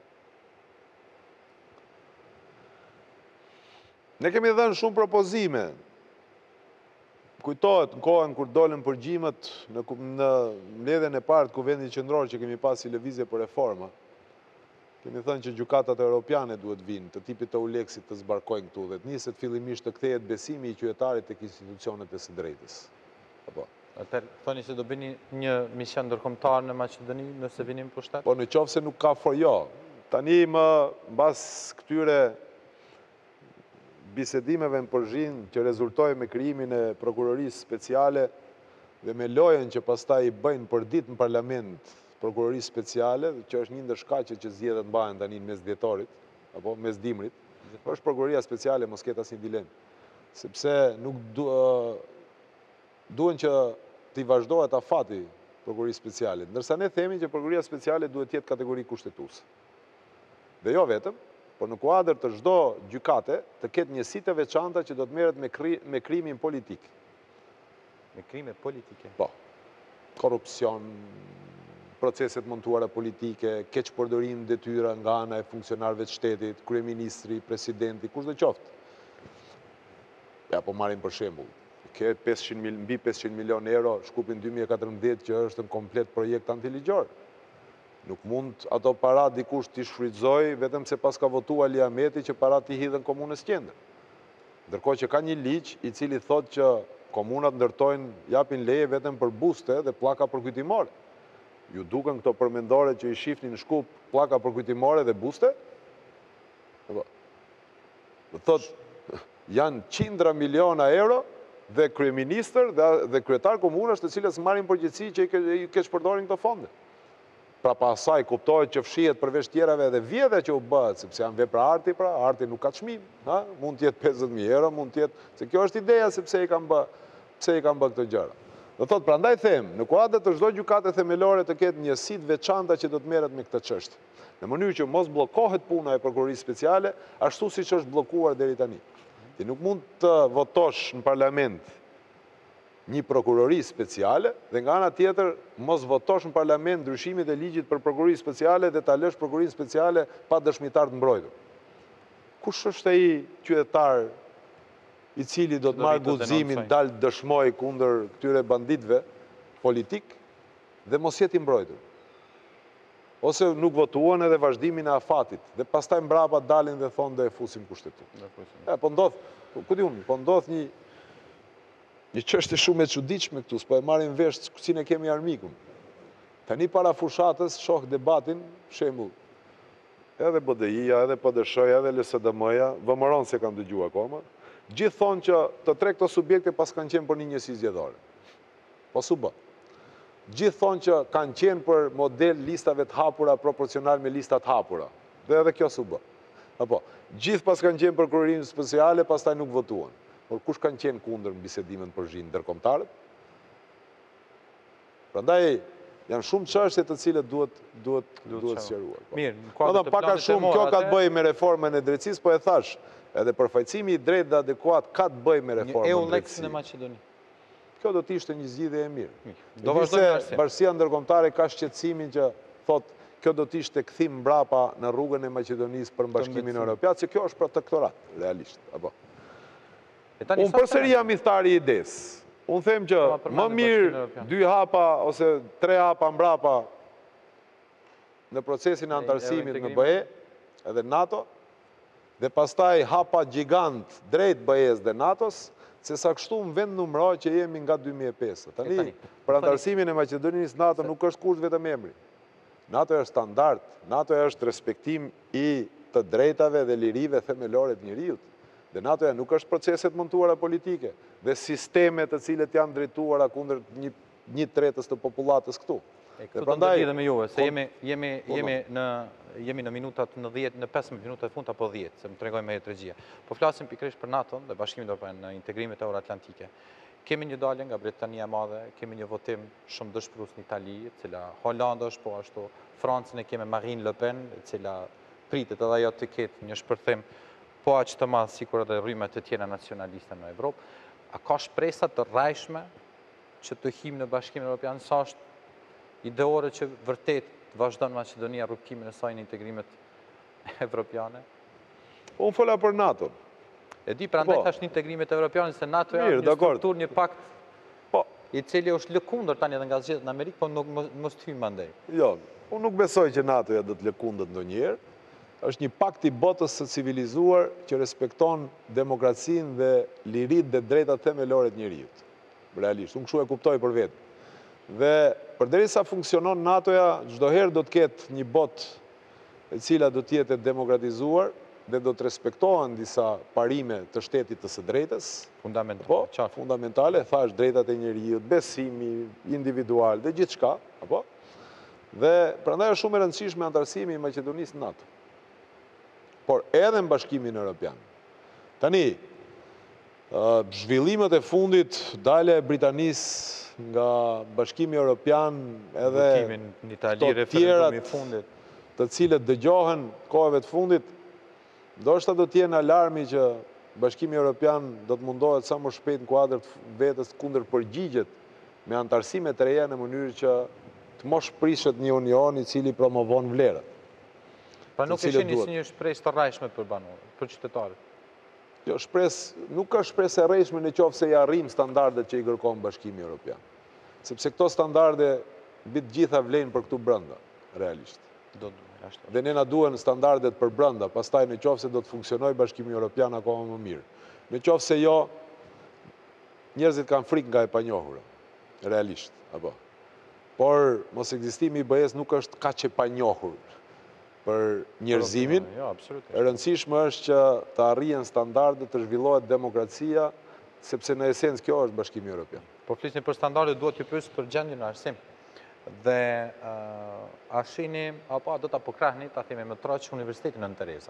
Speaker 2: Ne kemi dhënë shumë propozime. Kujtohet në kohën kur dolën përgjimet në mbledhjen e parë të Kuvendit Qendror që kemi pas si lëvizje për reforma. Kemi thënë që gjykatat europiane duhet vinë, të tipit të Uleksit të zbarkojnë këtu dhe të niset fillimisht të kthehet besimi i qytetarit tek institucionet e së drejtës. Apo.
Speaker 1: Atëherë thoni se do bëni një mision ndërkombëtar në Maqedoni nëse vini në pushtet?
Speaker 2: Po nëse nuk ka jo. Tani mbas këtyre bisedimeve në Përzhin që rezultoi me krijimin e prokurorisë speciale dhe me lojën që pastaj i bëjnë për ditë në parlament prokurorisë speciale, që është një ndër shkaqet që zgjedhet mbahen tani në mes dhjetorit apo mes dimrit, është prokuroria speciale, mos ketë asnjë dilemë. Sepse nuk duhen që t'i vazhdohet afati prokurorisë speciale, ndërsa ne themi që prokuroria speciale duhet të jetë kategori kushtetuese. Dhe jo vetëm, por në kuadër të çdo gjykate të ketë njësi të veçanta që do të merret me krimin politik.
Speaker 1: Me krime politike?
Speaker 2: Po. Korrupsion, proceset montuara politike, keqpërdorim detyra nga ana e funksionarëve të shtetit, kryeministri, presidenti, kushdo qoftë. Ja, po marrim për shembull, ke mbi 500 milion euro shkupin 2014 që është në komplet projekt antiligjor. Nuk mund ato para dikush t'i shfrytëzoj vetëm se pas ka votu Ali Ahmeti që para t'i hidhen komunës Qendër. Ndërkohë që ka një ligj i cili thotë që komunat ndërtojnë, japin leje vetëm për buste dhe pllaka përkujtimore. Ju duken këto përmendore që i shihni në Shkup pllaka përkujtimore dhe buste? Do thotë janë qindra miliona euro dhe kryeministër dhe kryetar komunës të cilës marrin përgjegjësi që i keqpërdorin këto fonde. Pra pasaj kuptohet që fshihet përveç tjerave edhe vjedhja që u bëhet, sepse janë vepra arti, pra arti nuk ka çmim, mund të jetë 50.000 euro, mund të jetë, se kjo është ideja se pse i kanë bë këto gjëra. Do thotë prandaj them, në kuadër të çdo gjykate themelore të ketë njësi të veçanta që do të merret me këtë çështje. Në mënyrë që mos bllokohet puna e prokurorisë speciale, ashtu siç është bllokuar deri tani. Ti nuk mund të votosh në parlament një prokurori speciale dhe nga ana tjetër mos votosh në parlament ndryshimet e ligjit për prokurori speciale dhe ta lësh prokurorinë speciale pa dëshmitar të mbrojtur. Kush është ai qytetar i cili do të marrë guximin dal dëshmoj kundër këtyre banditëve politik dhe mos jetë i mbrojtur? ose nuk votuan edhe vazhdimin e afatit. Dhe pastaj mbrapa dalin dhe thonë do e fusim kushtetutë. Po ndodh, ku di unë, po ndodh një çështje shumë e çuditshme këtu, s'po e marrin vesh si ne kemi armikun. Tani para fushatës shoh debatin, shembull, edhe BDI-ja, edhe PDSH-ja, edhe LSDM-ja, vëmëron se kanë dëgjuar akoma. Gjithë thonë që të tre këto subjekte pas kanë qenë për një njësi zgjedhore. Po su bë. Gjithë thonë që kanë qenë për model listave të hapura proporcional me listat hapura. Dhe edhe kjo su bë. Apo, gjithë pas kanë qenë për kurorinë speciale, pastaj nuk votuan. Por kush kanë qenë kundër në bisedimet përgjithë ndërkombëtarët? Prandaj janë shumë çështje të cilët duhet sqaruar.
Speaker 1: Mirë, në kuadër të
Speaker 2: pak a shumë kjo ka të bëjë me reformën e drejtësisë, po e thash, edhe përfaqësimi i drejtë dhe adekuat ka të bëjë me reformën e drejtësisë.
Speaker 1: Në Maqedoni.
Speaker 2: Kjo do të ishte një zgjidhje e mirë.
Speaker 1: Do vazhdojmë
Speaker 2: arsim. Bashkia ndërkombëtare ka shqetësimin që thotë kjo do të ishte kthim mbrapa në rrugën e Maqedonisë për Bashkimin Evropian, se kjo është protektorat, realisht, apo. Unë përsëri jam i thari i idesë. Unë them që më mirë 2 hapa ose 3 hapa mbrapa në procesin e antarësimit në BE edhe NATO, dhe pastaj hapa gjigant drejt BE-s dhe NATO-s, se sa kështu në vend numëroj që jemi nga 2005. Tani, për antarësimin e Maqedonisë, NATO nuk është kusht vetëm emri. NATO është standard, NATO është respektim i të drejtave dhe lirive themelore të njeriut. Dhe NATO-ja nuk është proceset montuara politike dhe sistemet të cilët janë drejtuara kundër 1/3 të popullatës këtu.
Speaker 1: Këtu të ndërlidhe me juve, se jemi në minutat në 15 minutat fund apo 10, se më tregoj me regjia. Po flasim pikërisht për NATO dhe Bashkimin Evropian në integrimet euroatlantike. Kemi një dalje nga Britania e Madhe, kemi një votim shumë dëshpërues në Itali, e cila Holanda është, po ashtu Francën e kemi Marine Le Pen, e cila pritet edhe ajo të ketë një shpërthim po aq të madh sikur edhe rrymat e tjera nacionaliste në Evropë. A ka shpresa të rrajshme që të him në Bashkimin Evropian, sa është ideore që vërtet vazhdon Maqedonia rrugtimin e saj në integrimet evropiane?
Speaker 2: Unë fola për NATO.
Speaker 1: E di, prandaj thash në integrimet evropiane, se NATO është një strukturë, një pakt i cili është lëkundër tani edhe nga zgjedhjet në Amerikë, po mos të hyjmë andaj.
Speaker 2: Jo, unë nuk besoj që NATO-ja do të lëkundet ndonjëherë. Është një pakt i botës së civilizuar që respekton demokracinë dhe liritë dhe drejtat themelore të njerëzit. Realisht, unë kështu e kuptoj për vetë. Dhe përderisa funksionon NATO-ja, çdo herë do të ketë një botë e cila do të jetë demokratizuar dhe do të respektohen disa parime të shtetit të së drejtës. Fundamentale, thash, drejtat e njerëzit, besimi individual dhe gjithçka, apo? Dhe prandaj është shumë e rëndësishme antarësimi i Maqedonisë në NATO. Por edhe në Bashkimin Evropian. Tani, zhvillimet e fundit, dalja e Britanisë nga Bashkimi Evropian edhe
Speaker 1: të tjerat
Speaker 2: të cilët dëgjohen kohëve të fundit, ndoshta do të jenë alarmi që Bashkimi Evropian do të mundohet sa më shpejt në kuadër të vetës kundër përgjigjet me antarësime të reja në mënyrë që të mos prishet një union i cili promovon vlerat.
Speaker 1: Pra nuk e shihni si një shpresë të rrajshme për banorët, për qytetarët.
Speaker 2: Jo, nuk ka shpresë e rrejshme në qoftë se i arrim standardet që i kërkon Bashkimi Evropian. Sepse këto standarde mbi të gjitha vlen për këtu brenda, realisht. Dhe ne na duhen standardet për brenda, pastaj në qoftë se do të funksionojë Bashkimi Evropian akoma më mirë. Në qoftë se jo, njerëzit kanë frikë nga e panjohura, realisht, apo. Por mos ekzistimi i BE-s nuk është kaq e panjohur për njerëzimin. E rëndësishme është që të arrihen standardet, të zhvillohet demokracia, sepse në esencë kjo është Bashkimi Evropian.
Speaker 1: Po flisni për standardet, duhet t'ju pyes për gjendjen në arsim. Dhe a shihni apo do ta pokrahni, ta themi më troç Universitetin Nën Tereza.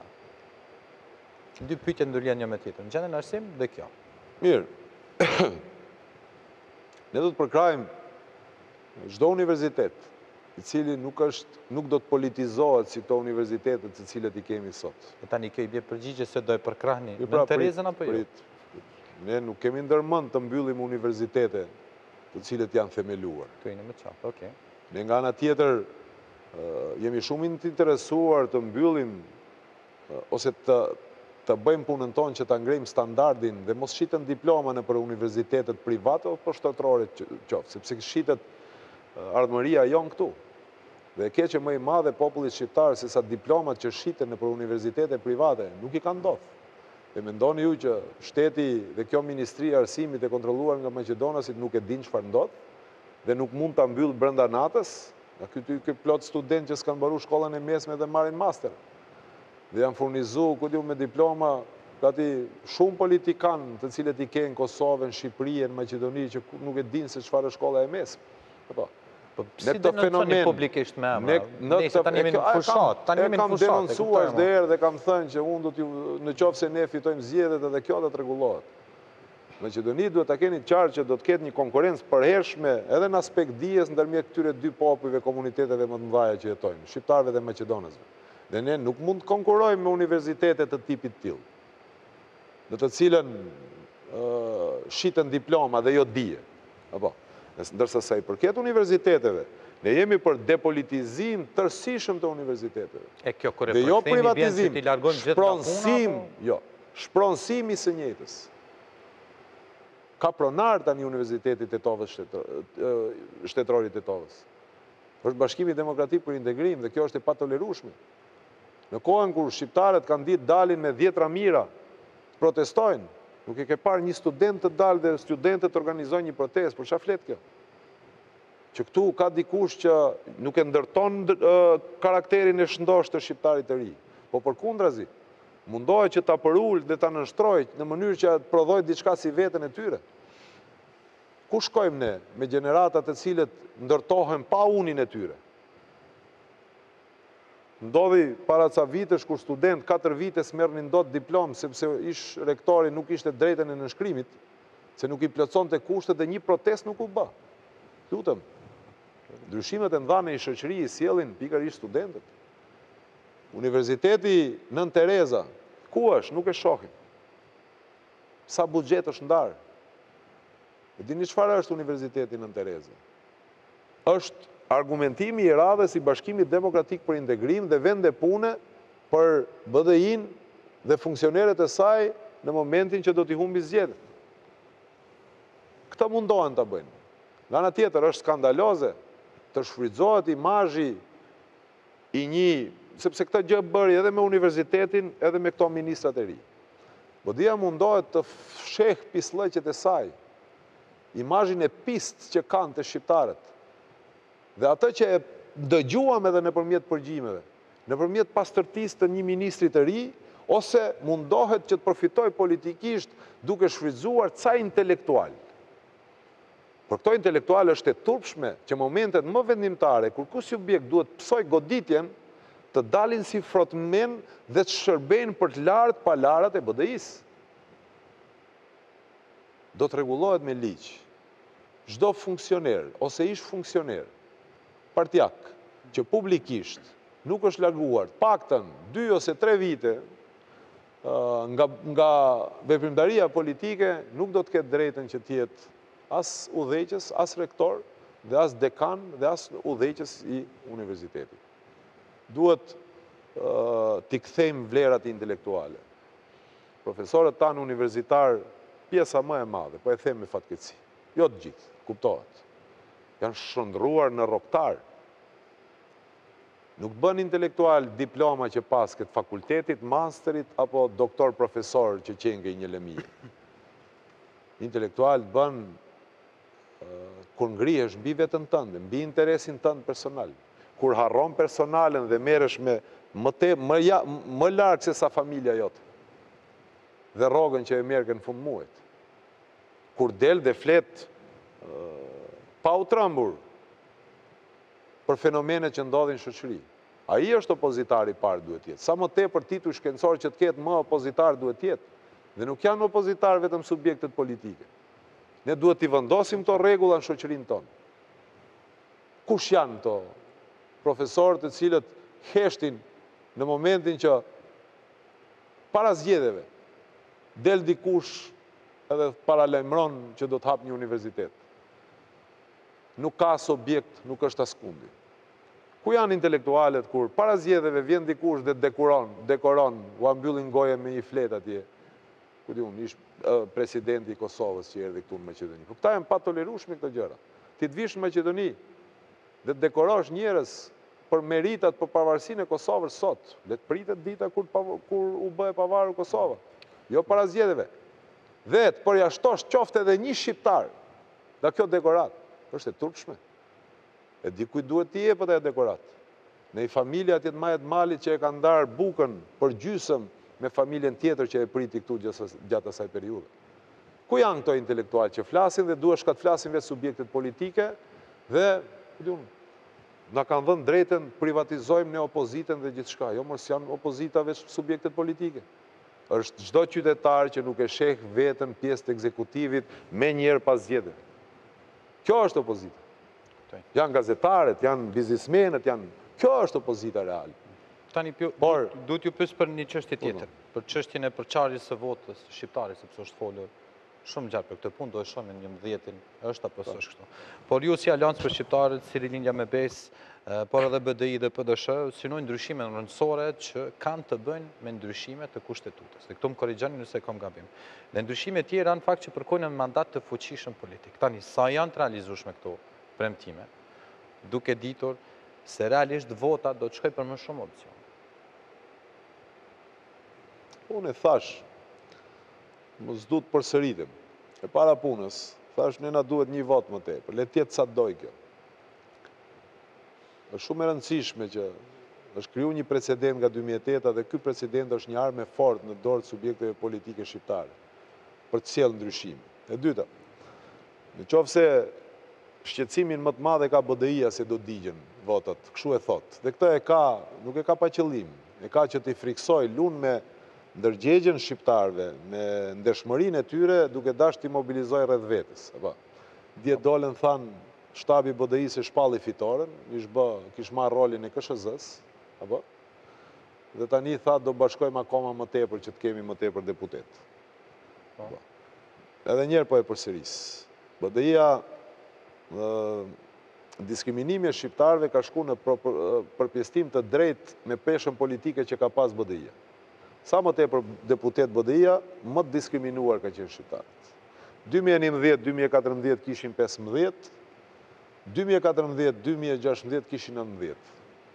Speaker 1: Dy pyetje ndërlidhen një me tjetrën. Gjendja në arsim dhe kjo.
Speaker 2: Mirë. Ne do të përkrahim çdo universitet i cili nuk do të politizohet si këto universitetet të cilët i kemi sot.
Speaker 1: E tani kjo i bje përgjigje se do e përkrahni Nën Terezën apo jo?
Speaker 2: Ne nuk kemi ndërmend të mbyllim universitete të cilët janë themeluar.
Speaker 1: Kjo jeni më qartë, okay.
Speaker 2: Ne nga ana tjetër jemi shumë të interesuar të mbyllim ose të bëjmë punën tonë që ta ngrejmë standardin dhe mos shiten diploma nëpër universitetet private apo shtetërore qoftë, sepse shitet ardhmëria jon këtu. Dhe keqe më i madhe popullit shqiptar se sa diplomat që shiten në për universitete private, nuk i kanë ndodhur. Dhe mendoni ju që shteti dhe kjo Ministri e Arsimit e kontrolluar nga Maqedonasit nuk e din çfarë ndodh dhe nuk mund ta mbyll brenda natës, nga ky plot student që s'kan mbaruar shkollën e mesme dhe marrin master. Dhe janë furnizuar, ku diu, me diploma gati shumë politikan të cilët i kenë në Kosovë, në Shqipëri, në Maqedoni, që nuk e din se çfarë është shkolla e mesme. Apo.
Speaker 1: Si denonçoni publikisht me emra? Nëse tani jemi në fushat,
Speaker 2: E kam denoncuar çdo herë dhe kam thënë që unë do t'ju, në qoftë se ne fitojmë zgjedhjet, edhe kjo do të rregullohet. Maqedoni duhet ta keni qartë që do të ketë një konkurrencë përhershme edhe në aspekt dijes ndërmjet këtyre dy popujve, komuniteteve më të mëdha që jetojnë, shqiptarëve dhe maqedonësve. Dhe ne nuk mund të konkurrojmë me universitete të tipit tillë, në të cilën shiten diploma dhe jo dije. Apo. Ndërsa sa i përket universiteteve, ne jemi për depolitizim tërësishëm të universiteteve.
Speaker 1: E kjo kur e
Speaker 2: dhe jo
Speaker 1: përkthemi vjen që
Speaker 2: privatizim,
Speaker 1: t'i largojmë gjithë nga
Speaker 2: shpronësim, jo, shpronësim i së njëjtës. Ka pronar tani Universiteti Tetovës Shtetëror i Tetovës. Është Bashkimi Demokratik për Integrim dhe kjo është e patolerueshme. Në kohën kur shqiptarët kanë ditë dalin me 10 ramira, protestojnë. Nuk e ke parë një student të dalë dhe studentët të organizojnë një protestë, për çfarë flet kjo? Që këtu ka dikush që nuk e ndërton karakterin e shëndosh të shqiptarit të ri, po përkundrazi, mundohet që ta përull dhe ta nënshtrojë në mënyrë që të prodhojë diçka si veten e tyre. Ku shkojmë ne me gjeneratat të cilët ndërtohen pa unin e tyre? Ndodhi para ca vitesh kur student 4 vite s'merrnin dot diplomë sepse ish rektori nuk ishte drejtën e nënshkrimit, se nuk i plotësonte kushtet dhe një protestë nuk u bë. Lutem. Ndryshimet e mëdha në shoqëri i sjellin pikërisht studentët. Universiteti Nën Tereza, ku është? Nuk e shohim. Sa buxhet është ndarë? E dini çfarë është Universiteti Nën Tereza? Është argumentimi i radhës i Bashkimit Demokratik për Integrim dhe vende pune për BDI-n dhe funksionerët e saj në momentin që do t'i humbi zgjedhjet. Këtë mundohen ta bëjnë. Nga ana tjetër është skandaloze të shfrytëzohet imazhi i një, sepse këtë gjë bëri edhe me universitetin, edhe me këto ministrat e ri. BDI-ja mundohet të fsheh pislëqet e saj, imazhin e pist që kanë të shqiptarët. Dhe atë që e dëgjuam edhe nëpërmjet përgjimeve, nëpërmjet pastërtisë të një ministri të ri, ose mundohet që të përfitoj politikisht duke shfrytzuar ca intelektual. Për këto intelektual është e turpshme që momentet më vendimtare, kur ky subjekt duhet psoj goditjen, të dalin si frotmen dhe të shërbejnë për të lartë palarat e BDI-s. Do të rregullohet me ligj. Çdo funksioner ose ish funksioner partijak që publikisht nuk është larguar paktën 2 ose 3 vite nga veprimtaria politike, nuk do të ketë drejtën që të jetë as udhëheqës, as rektor, dhe as dekan, dhe as udhëheqës i universitetit. Duhet t'i kthejmë vlerat intelektuale. Profesorët tanë universitar, pjesa më e madhe, po e them me fatkeqësi, jo të gjithë, kuptohet. Janë shndruar në rroktar. Nuk bën intelektual diploma që pas këtë fakultetit, masterit, apo doktor profesor që qenë një lëmije. Intelektual bën kur ngrihesh mbi veten tënde, mbi interesin tënd personal. Kur harron personalen dhe merresh me më larg se sa familja jote. Dhe rrogën që e merr në fund muajit. Kur del dhe flet pa u trembur për fenomenet që ndodhin në shoqëri. Ai është opozitari i parë duhet jetë. Sa më tepër titull shkencor që të ketë, më opozitar duhet jetë. Dhe nuk janë opozitar vetëm subjektet politike. Ne duhet t'i vendosim këto rregulla në shoqërinë tonë. Kush janë këto profesorë të cilët heshtin në momentin që para zgjedhjeve del dikush edhe paralajmëron që do të hap një universitet. Nuk ka as objekt, nuk është as kundi. Ku janë intelektualet kur para zgjedhjeve vjen dikush dhe dekoron, u mbyllin gojen me një flet atje. Ku di unë, ish presidenti i Kosovës që erdhi këtu në Maqedoni. Po këta janë pa tolerueshme këto gjëra. Ti të vish në Maqedoni dhe të dekorosh njerëz për meritat për pavarësinë e Kosovës sot. Le të pritet dita kur u bë e pavarur Kosova. Jo para zgjedhjeve. Dhe të përjashtosh qoftë edhe një shqiptar nga kjo dekorat, është e turpshme. E dikujt duhet t'i jepet ajo dekorat. Në i familja atjet Majet Malit që e ka ndarë bukën për gjysëm me familjen tjetër që e priti këtu gjatë asaj periudhe. Ku janë këto intelektual që flasin dhe duhesh ka të flasin vetë subjektet politike dhe na kanë dhënë drejtën privatizojmë ne opozitën dhe gjithçka. Jo, mos janë opozita veç subjektet politike. Është çdo qytetar që nuk e sheh veten pjesë të ekzekutivit me njëherë pas zgjedhjeve. Kjo është opozita. Janë gazetarët, janë biznismenët, kjo është opozita reale.
Speaker 1: Tani duhet ju pyes për një çështje tjetër, për çështjen e përçarjes së votës shqiptare, sepse është folur shumë gjatë për këtë punë, do e shohim në 11-in, është apo s'është kështu. Por ju si Aleancë për Shqiptarët, si Rilinja me Besë, por edhe BDI dhe PDSH, synojnë ndryshime rëndësore që kanë të bëjnë me ndryshime të kushtetutës. Dhe këtu më korrigjoni nëse kam gabim. Dhe ndryshime tjera në fakt që përkojnë në mandat të fuqishëm politik. Tani, sa janë të realizueshme këto premtime, duke ditur se realisht vota do të shkojë për më shumë opcion.
Speaker 2: Unë e thash, mos du të përsëritem. E para punës, thash ne na duhet një vot më tepër, le të jetë sa doj kjo. Është shumë e rëndësishme që është kriju një precedent nga 2008 dhe ky precedent është një armë e fortë në dorë të subjekteve politike shqiptare për të sjellë ndryshime. E dyta, nëse shqetësimin më të madh e ka BDI-ja se do digjen votat, kështu e thot. Dhe këtë nuk e ka pa qëllim, e ka që t'i friksoj lunë me ndërgjegjen shqiptarëve, me ndershmërinë e tyre, duke dashur t'i mobilizoj rreth vetes. Dje dolën thanë shtabi BDI se shpalli fitoren, kish marrë rolin e KSZ-s, dhe tani tha do bashkojmë akoma më tepër që të kemi më tepër deputet. Edhe njerë po e përsëris. BDI-ja diskriminimi e shqiptarëve ka shku në përpjestim të drejt me peshën politike që ka pas BDI-ja. Sa më tepër deputet BDI-ja, më të diskriminuar ka qenë shqiptarët. 2011-2014 kishin 15, 2014-2016 kishin 19.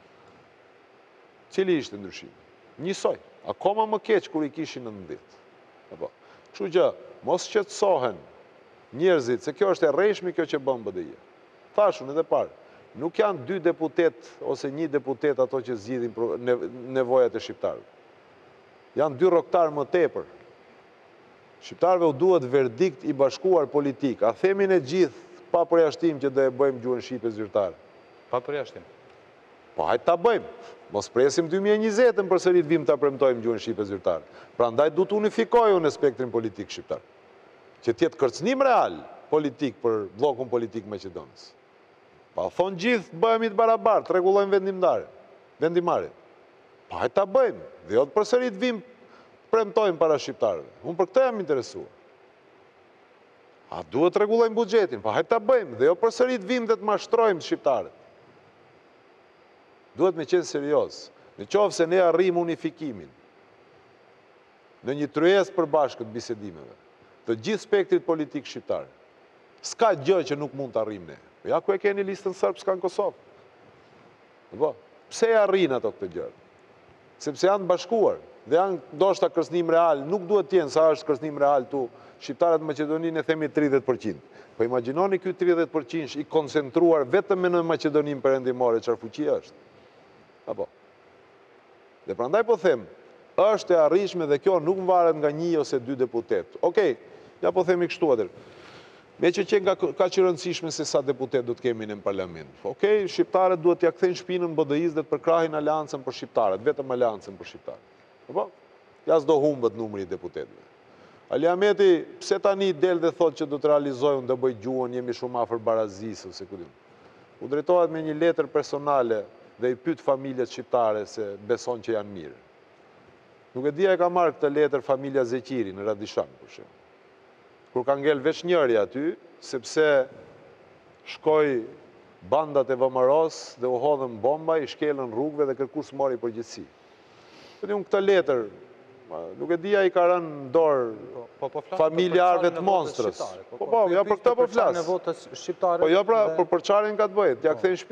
Speaker 2: Cili ishte ndryshimi? Njësoj, akoma më keq kur i kishin 19. Kështu që, mos qetësohen njerëzit, se kjo është e rreshmi kjo që bën BDI-ja. Thashun edhe parë, nuk janë 2 deputet ose 1 deputet ato që zgjidhin nevojat e shqiptarëve. Janë 2 rroktarë më tepër. Shqiptarëve u duhet verdikt i bashkuar politik. A themin e gjithë pa përjashtim që do e bëjmë gjuhën shqipe zyrtare?
Speaker 1: Pa përjashtim.
Speaker 2: Po hajtë ta bëjmë. Mos presim 2020-ën përsëri të vim ta premtojmë gjuhën shqipe zyrtare. Prandaj du të unifikojë në spektrin politik shqiptar. Që t'jetë kërcënim real politik për bllokun politik maqedonës. Pa thonë gjithë bëhemi të barabartë, rregullojmë vendimarrjen. Pa hajtë ta bëjmë. Dhe jo të përsëri të vim premtojmë para shqiptarëve. Unë për këtë jam interesuar. A duhet të rregullojmë buxhetin, pa hajtë ta bëjmë. Dhe jo përsëri të vim dhe të mashtrojmë të shqiptarët. Duhet me qenë serioz. Në qoftë se ne arrim unifikimin në një tryezë përbashkët bisedimeve të gjithë spektrit politik shqiptar, s'ka gjë që nuk mund të arrim ne. Ja ku e keni listën sërbska në Kosovë. Pse e arrin ato këtë gjë? Sepse janë bashkuar dhe janë ndoshta kërcënim real, nuk duhet të jenë sa është kërcënim real tu. Shqiptarët Maqedoninë e themi 30%. Po imagjinoni ky 30% i koncentruar vetëm në Maqedoninë Perëndimore, çfarë fuqi është. Apo. Dhe prandaj po them, është e arritshme dhe kjo nuk varet nga 1 ose 2 deputet. Okej, ja po themi kështu atë. Me që qenë ka që rëndësishme se sa deputet do të kemi në parlament. Okej, shqiptarët duhet t'ja kthejnë shpinën BDI-s dhe të përkrahin aleancën për shqiptarët, vetëm aleancën për shqiptarët. Apo? Ja s'do humbet numri i deputetëve. Ali Ahmeti, pse tani del dhe thot që do të realizojnë, do bëj gjuhën, jemi shumë afër barazisë, ose ku dim. U drejtohet me një letër personale dhe i pyet familjet shqiptare se beson që janë mirë. Nuk e dia e ka marrë këtë letër familja Zeqiri në Radishan, për shembull. Kur ka ngel veç njëri aty, sepse shkoi bandat e VMRO-s dhe u hodhën bomba, i shkelën rrugëve dhe kërkues mori përgjegjësi. Po unë këtë letër nuk e dia i ka rënë në dorë familjarëve të monstrës. Po, ja për këtë po flas. Po jo pra, për përçarjen ka të bëjë, t'ja kthejnë shpinën.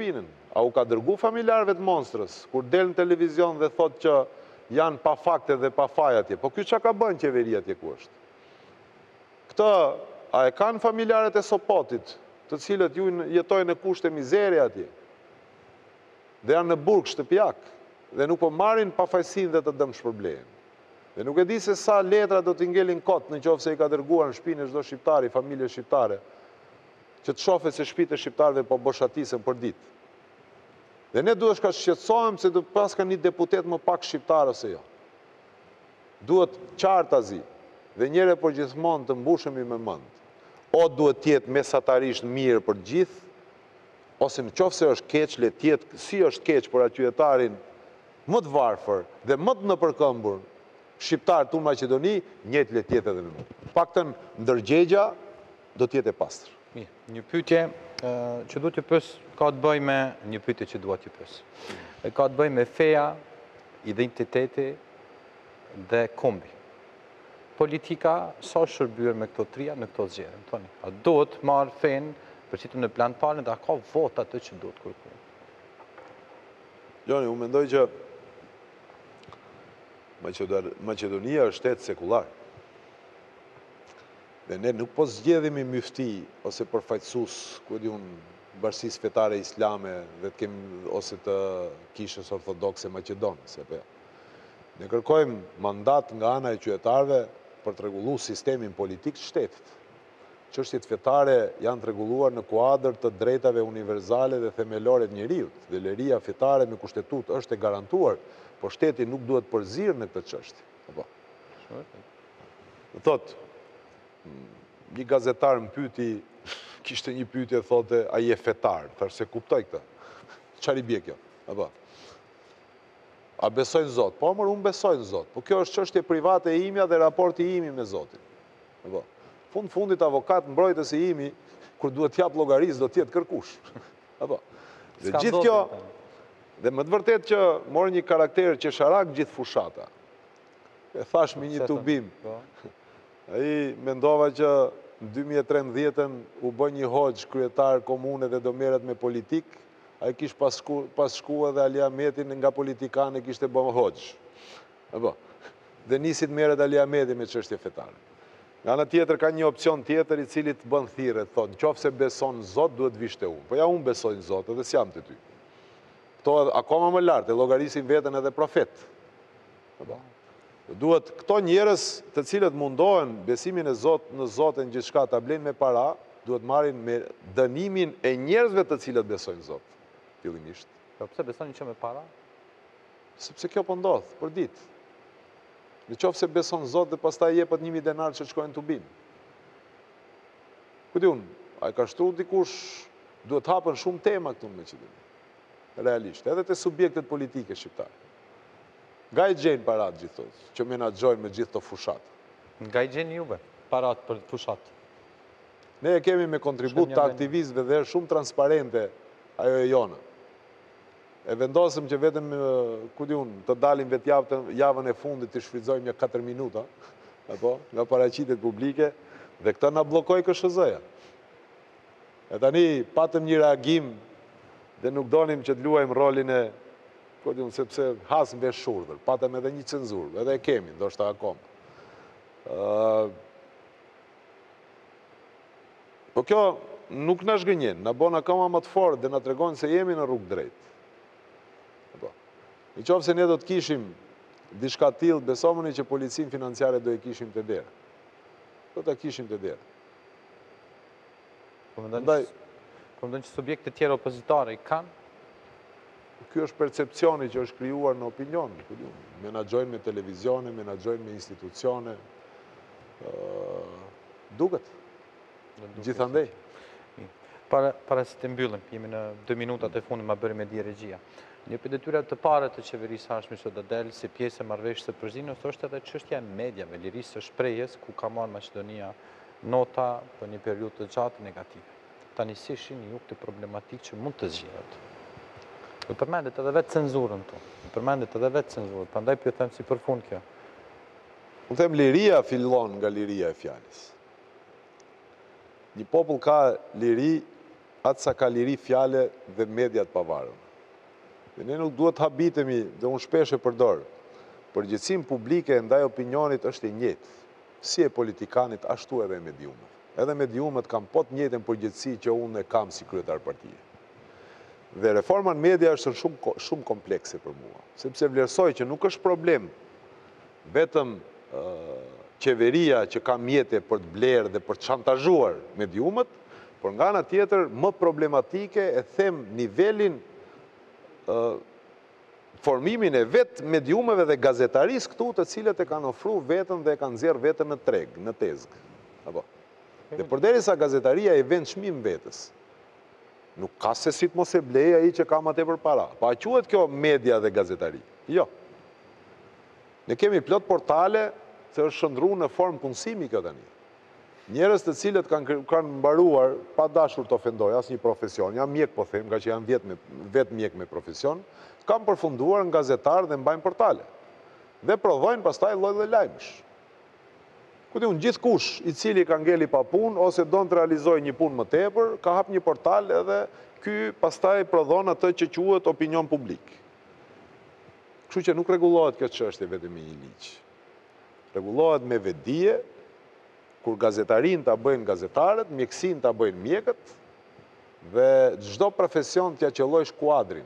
Speaker 2: A u ka dërgu familjarëve të monstrës, kur del në televizion dhe thot që janë pa fakte dhe pa faj atje. Po kjo që ka bën qeveria atje ku është? Këtë, a e kanë familjarët e Sopotit, të cilët ju jetojnë në kushte mizeri atje, dhe janë në burg shtëpiak, dhe nuk po marrin pafajësinë dhe të dëmë shpërblejnë. Dhe nuk e di se sa letra do t'ingelin kot në qoftë se i ka dërguar në shpinë çdo shqiptari, familje shqiptare, që të shohet se shtëpitë e shqiptarëve po boshatisën për ditë. Dhe ne duhet shka shqetësohem se do pas ka një deputet më pak shqiptar ose jo. Duhet qartazi dhe njëre për gjithmonë të mbushemi me mend. O duhet tjetë mesatarisht mirë për gjithë, ose në qoftë se është keq, le tjetë si është keq për atyetarin më të varfër dhe më të nëpërkëmbur shqiptar të Maqedoni, njëtë le tjetë edhe me më. Paktën ndërgjegja do tjetë e pastër.
Speaker 1: Një pyetje që duhet të pës, ka të bëj me një pyetje që duhet të pës. Ka të bëj me feja, identiteti dhe kombi. Politika, sa shërbyer me këto trija në këto zgjedhje? Thoni, a duhet marrë fen për qitën në plan palën dhe a ka vota të që duhet kërkuar?
Speaker 2: Joni, unë mendoj që Maqedonia është shtet sekular. Dhe ne nuk po zgjedhemi myfti ose përfaqësues, ku e di unë, bashkisë fetare islame dhe ose të kishës ortodokse maqedone, sepe. Ne kërkojmë mandat nga ana e qytetarëve për të rregulluar sistemin politik të shtetit. Çështjet fetare janë të rregulluar në kuadër të drejtave universale dhe themelore të njerëzit, dhe liria fetare me kushtetutë është e garantuar, por shteti nuk duhet përzirë në këtë çështje. Apo. Thotë, një gazetar më pyeti, kishte një pyetje, thote, a je fetar? Thash se kuptoj këtë. Çfarë i bie kjo? Apo. A besoj në Zot? Po, unë besoj në Zot. Po kjo është çështje private e imja dhe raporti imi me Zotin. Apo. Fundit avokat mbrojtës i imi, kur duhet t'jap llogarisë do t'jetë kërkush. Apo. Dhe gjithë kjo, dhe më të vërtet që mori një karakter qesharak gjithë fushata. E thash me një tubim. Ai mendova që në 2013 u bë një hoxh kryetar komune dhe do merret me politik, ai kish pas shkuar dhe Ali Ahmetin nga politikanë kishte bë hoxh. Apo. Dhe nisi të merret Ali Ahmeti me çështje fetare. Nga ana tjetër ka një opcion tjetër i cili të bën thirrje, thonë, nëse beson në Zot duhet vishte unë. Po ja unë besoj në Zot, edhe s'jam te ty. Këto akoma më lart e llogarisin veten edhe profet. Apo. Duhet këto njerëz të cilët mundohen besimin e Zot në Zotin gjithçka ta blejnë me para, duhet marrin me dënimin e njerëzve të cilët besojnë Zot. Fillimisht.
Speaker 1: Po pse besoni që me para?
Speaker 2: Sepse kjo po ndodh për ditë. Në qoftë se beson Zot dhe pastaj jepet 1000 denar që shkojnë tubim. Ku di unë, a ka shtruar dikush, duhet hapen shumë tema këtu në Maqedoni. Realisht, edhe te subjektet politike shqiptare. Nga i gjenë parat gjithë, që menaxhojnë me gjithë të fushat.
Speaker 1: Nga i gjenë juve parat për fushat?
Speaker 2: Ne e kemi me kontribut të aktivistëve dhe është shumë transparente ajo e jona. E vendosëm që vetëm, ku di unë, të dalim vetë javën e fundit të shfrytëzojmë një 4 minuta, apo, nga paraqitjet publike, dhe këta na bllokoi KSHZ-ja. E tani patëm një reagim dhe nuk donim që të luajmë rolin e, ku di unë, sepse hasëm vesh shurdhër, patëm edhe një cenzurë, edhe e kemi, ndoshta akoma. Po kjo nuk na zhgënjen, na bën akoma më të fortë dhe na tregon se jemi në rrugë drejt. Në qoftë se ne do të kishim diçka të tillë, besomuni që policinë financiare do e kishim të derë. Do ta kishim të derë.
Speaker 1: Po mendon që subjekte tjera opozitare i kanë?
Speaker 2: Ky është percepcioni që është krijuar në opinion, menaxhojnë me televizione, menaxhojnë me institucione. Duket. Gjithandej.
Speaker 1: Para se të mbyllim, jemi në 2 minutat e fundit, ma bëri me di regjia. Një për detyrat të pare të qeverisë Hashmi që do del si pjesë e marrëveshjes së Prishtinës është edhe çështja e medjave, lirisë së shprehjes, ku ka marrë Maqedonia nota për një periudhë të gjatë negative. Tani si shihni ju këtë problematikë që mund të zgjedhet? E përmendet edhe vetë cenzurën tu. E përmendet edhe vetë cenzurën. Prandaj po them si përfund kjo.
Speaker 2: Unë them liria fillon nga liria e fjalës. Një popull ka liri atë sa ka liri fjale dhe mediat pavarur. Dhe ne nuk duhet habitemi, dhe unë shpesh e përdor, përgjegjësinë publike ndaj opinionit është e njëjtë, si e politikanit ashtu edhe e mediumit. Edhe mediumet kanë po të njëjtën përgjegjësi që unë e kam si kryetar partie. Dhe reforma në media është shumë komplekse për mua, sepse vlerësoj që nuk është problem vetëm qeveria që ka mjete për të blerë dhe për të shantazhuar mediumet, por nga ana tjetër më problematike e them nivelin formimin e vetë mediumeve dhe gazetarisë këtu të cilët e kanë ofru vetën dhe e kanë nxjerrë vetën në treg, në tezgë. Apo. Dhe përderisa gazetaria e vend çmim vetës, nuk ka se si të mos e blej ai që ka më tepër para. Pa quhet kjo media dhe gazetari? Jo. Ne kemi plot portale që është shndruar në formë punësimi kjo tani. Njerëz të cilët kanë mbaruar, pa dashur të ofendoj asnjë profesion, jam mjek po them, nga që jam vetë mjek me profesion, kanë përfunduar në gazetar dhe mbajnë portale. Dhe prodhojnë pastaj lloj lajmësh. Ku diun gjithkush i cili ka ngeli pa punë ose do të realizojë një punë më tepër, ka hap një portal edhe ky pastaj prodhon atë që quhet opinion publik. Kështu që nuk rregullohet kjo çështje vetëm me një ligj. Rregullohet me vetdije, kur gazetarin ta bëjnë gazetarët, mjekësin ta bëjnë mjekët, dhe çdo profesion t'ja qelloj skuadrin.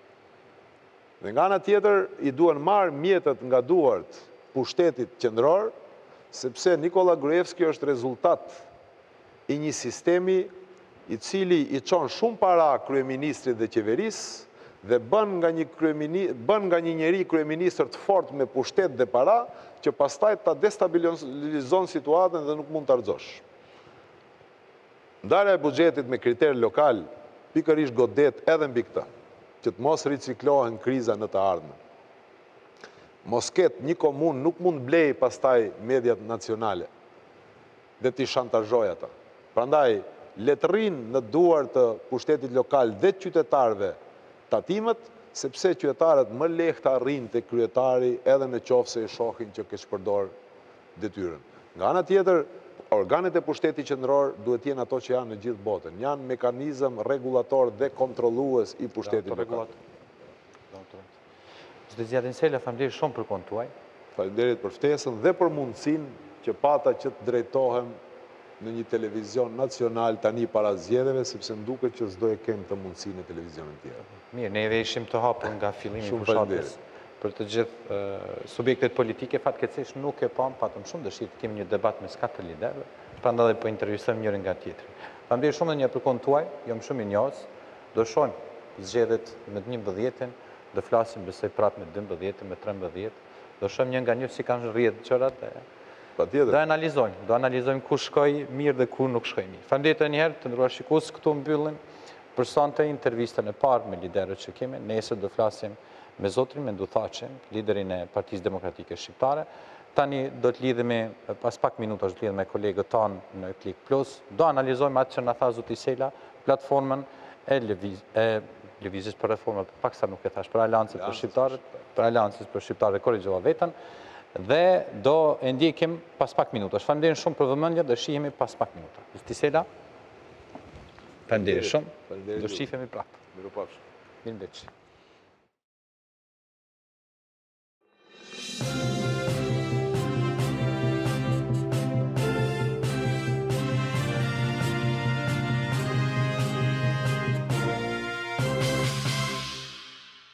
Speaker 2: Dhe nga ana tjetër i duhen marrë mjetët nga duart pushtetit qendror, sepse Nikola Gruevski është rezultat i një sistemi i cili i çon shumë para kryeministrit dhe qeverisë dhe bën nga një njeri kryeministër të fortë me pushtet dhe para, që pastaj ta destabilizon situatën dhe nuk mund të argjosh. Ndarja e buxhetit me kriter lokal pikërisht godet edhe mbi këtë, që të mos riciklohen kriza në të ardhmen. Mos ketë një komunë nuk mund blej pastaj mediat nacionale dhe t'i shantazhoj ata. Prandaj, le të rrinë në duar të pushtetit lokal dhe qytetarëve tatimet, sepse qytetarët më lehtë arrin te kryetari edhe në qoftë se i shohin që ke shpërdor detyrën. Nga ana tjetër, organet e pushtetit qendror duhet të jenë ato që janë në gjithë botën. Janë mekanizëm rregullator dhe kontrollues i pushtetit lokal.
Speaker 1: Zoti Zjadin Sela, faleminderit shumë për kohën tuaj.
Speaker 2: Faleminderit për ftesën dhe për mundësinë që pata që të drejtohem në një televizion nacional tani para zgjedhjeve, sepse më duket që s'do e kem të mundësinë në televizionin tjetër.
Speaker 1: Mirë, neve ishim të hapur nga fillimi i fushatës për të gjithë subjektet politike, fatkeqësisht nuk e patëm shumë dëshirë të kemi një debat mes katër liderëve, prandaj po intervistojmë njërin nga tjetri. Faleminderit shumë edhe një për kohën tuaj, jam shumë i njohës. Do shohim zgjedhjet me 11-ën, do flasim besoj prapë me 12, me 13. Do shohim një nga një si kanë rrjedhë gjërat. Do analizojmë ku shkoj mirë dhe ku nuk shkoj mirë. Faleminderit edhe një herë, të nderuar shikues, këtu mbyllim për sonte intervistën e parë me liderët që kemi. Nesër do flasim me zotrin Menduthaçin, liderin e Partisë Demokratike Shqiptare. Tani do të lidhemi, pas pak minutash do të lidhemi me kolegët tanë në Klik Plus. Do analizojmë atë që na tha zoti Sela, platformën e lëvizjes për reforma, paksa nuk e thash, për Aleancën për shqiptarët, korrigjova veten. Dhe do e ndjekim pas pak minutash. Faleminderit shumë për vëmendjen, do shihemi pas pak minuta. Zoti Sela, faleminderit shumë. Do shihemi prapë.
Speaker 2: Mirupafshim.
Speaker 1: Mirëmbëjtje.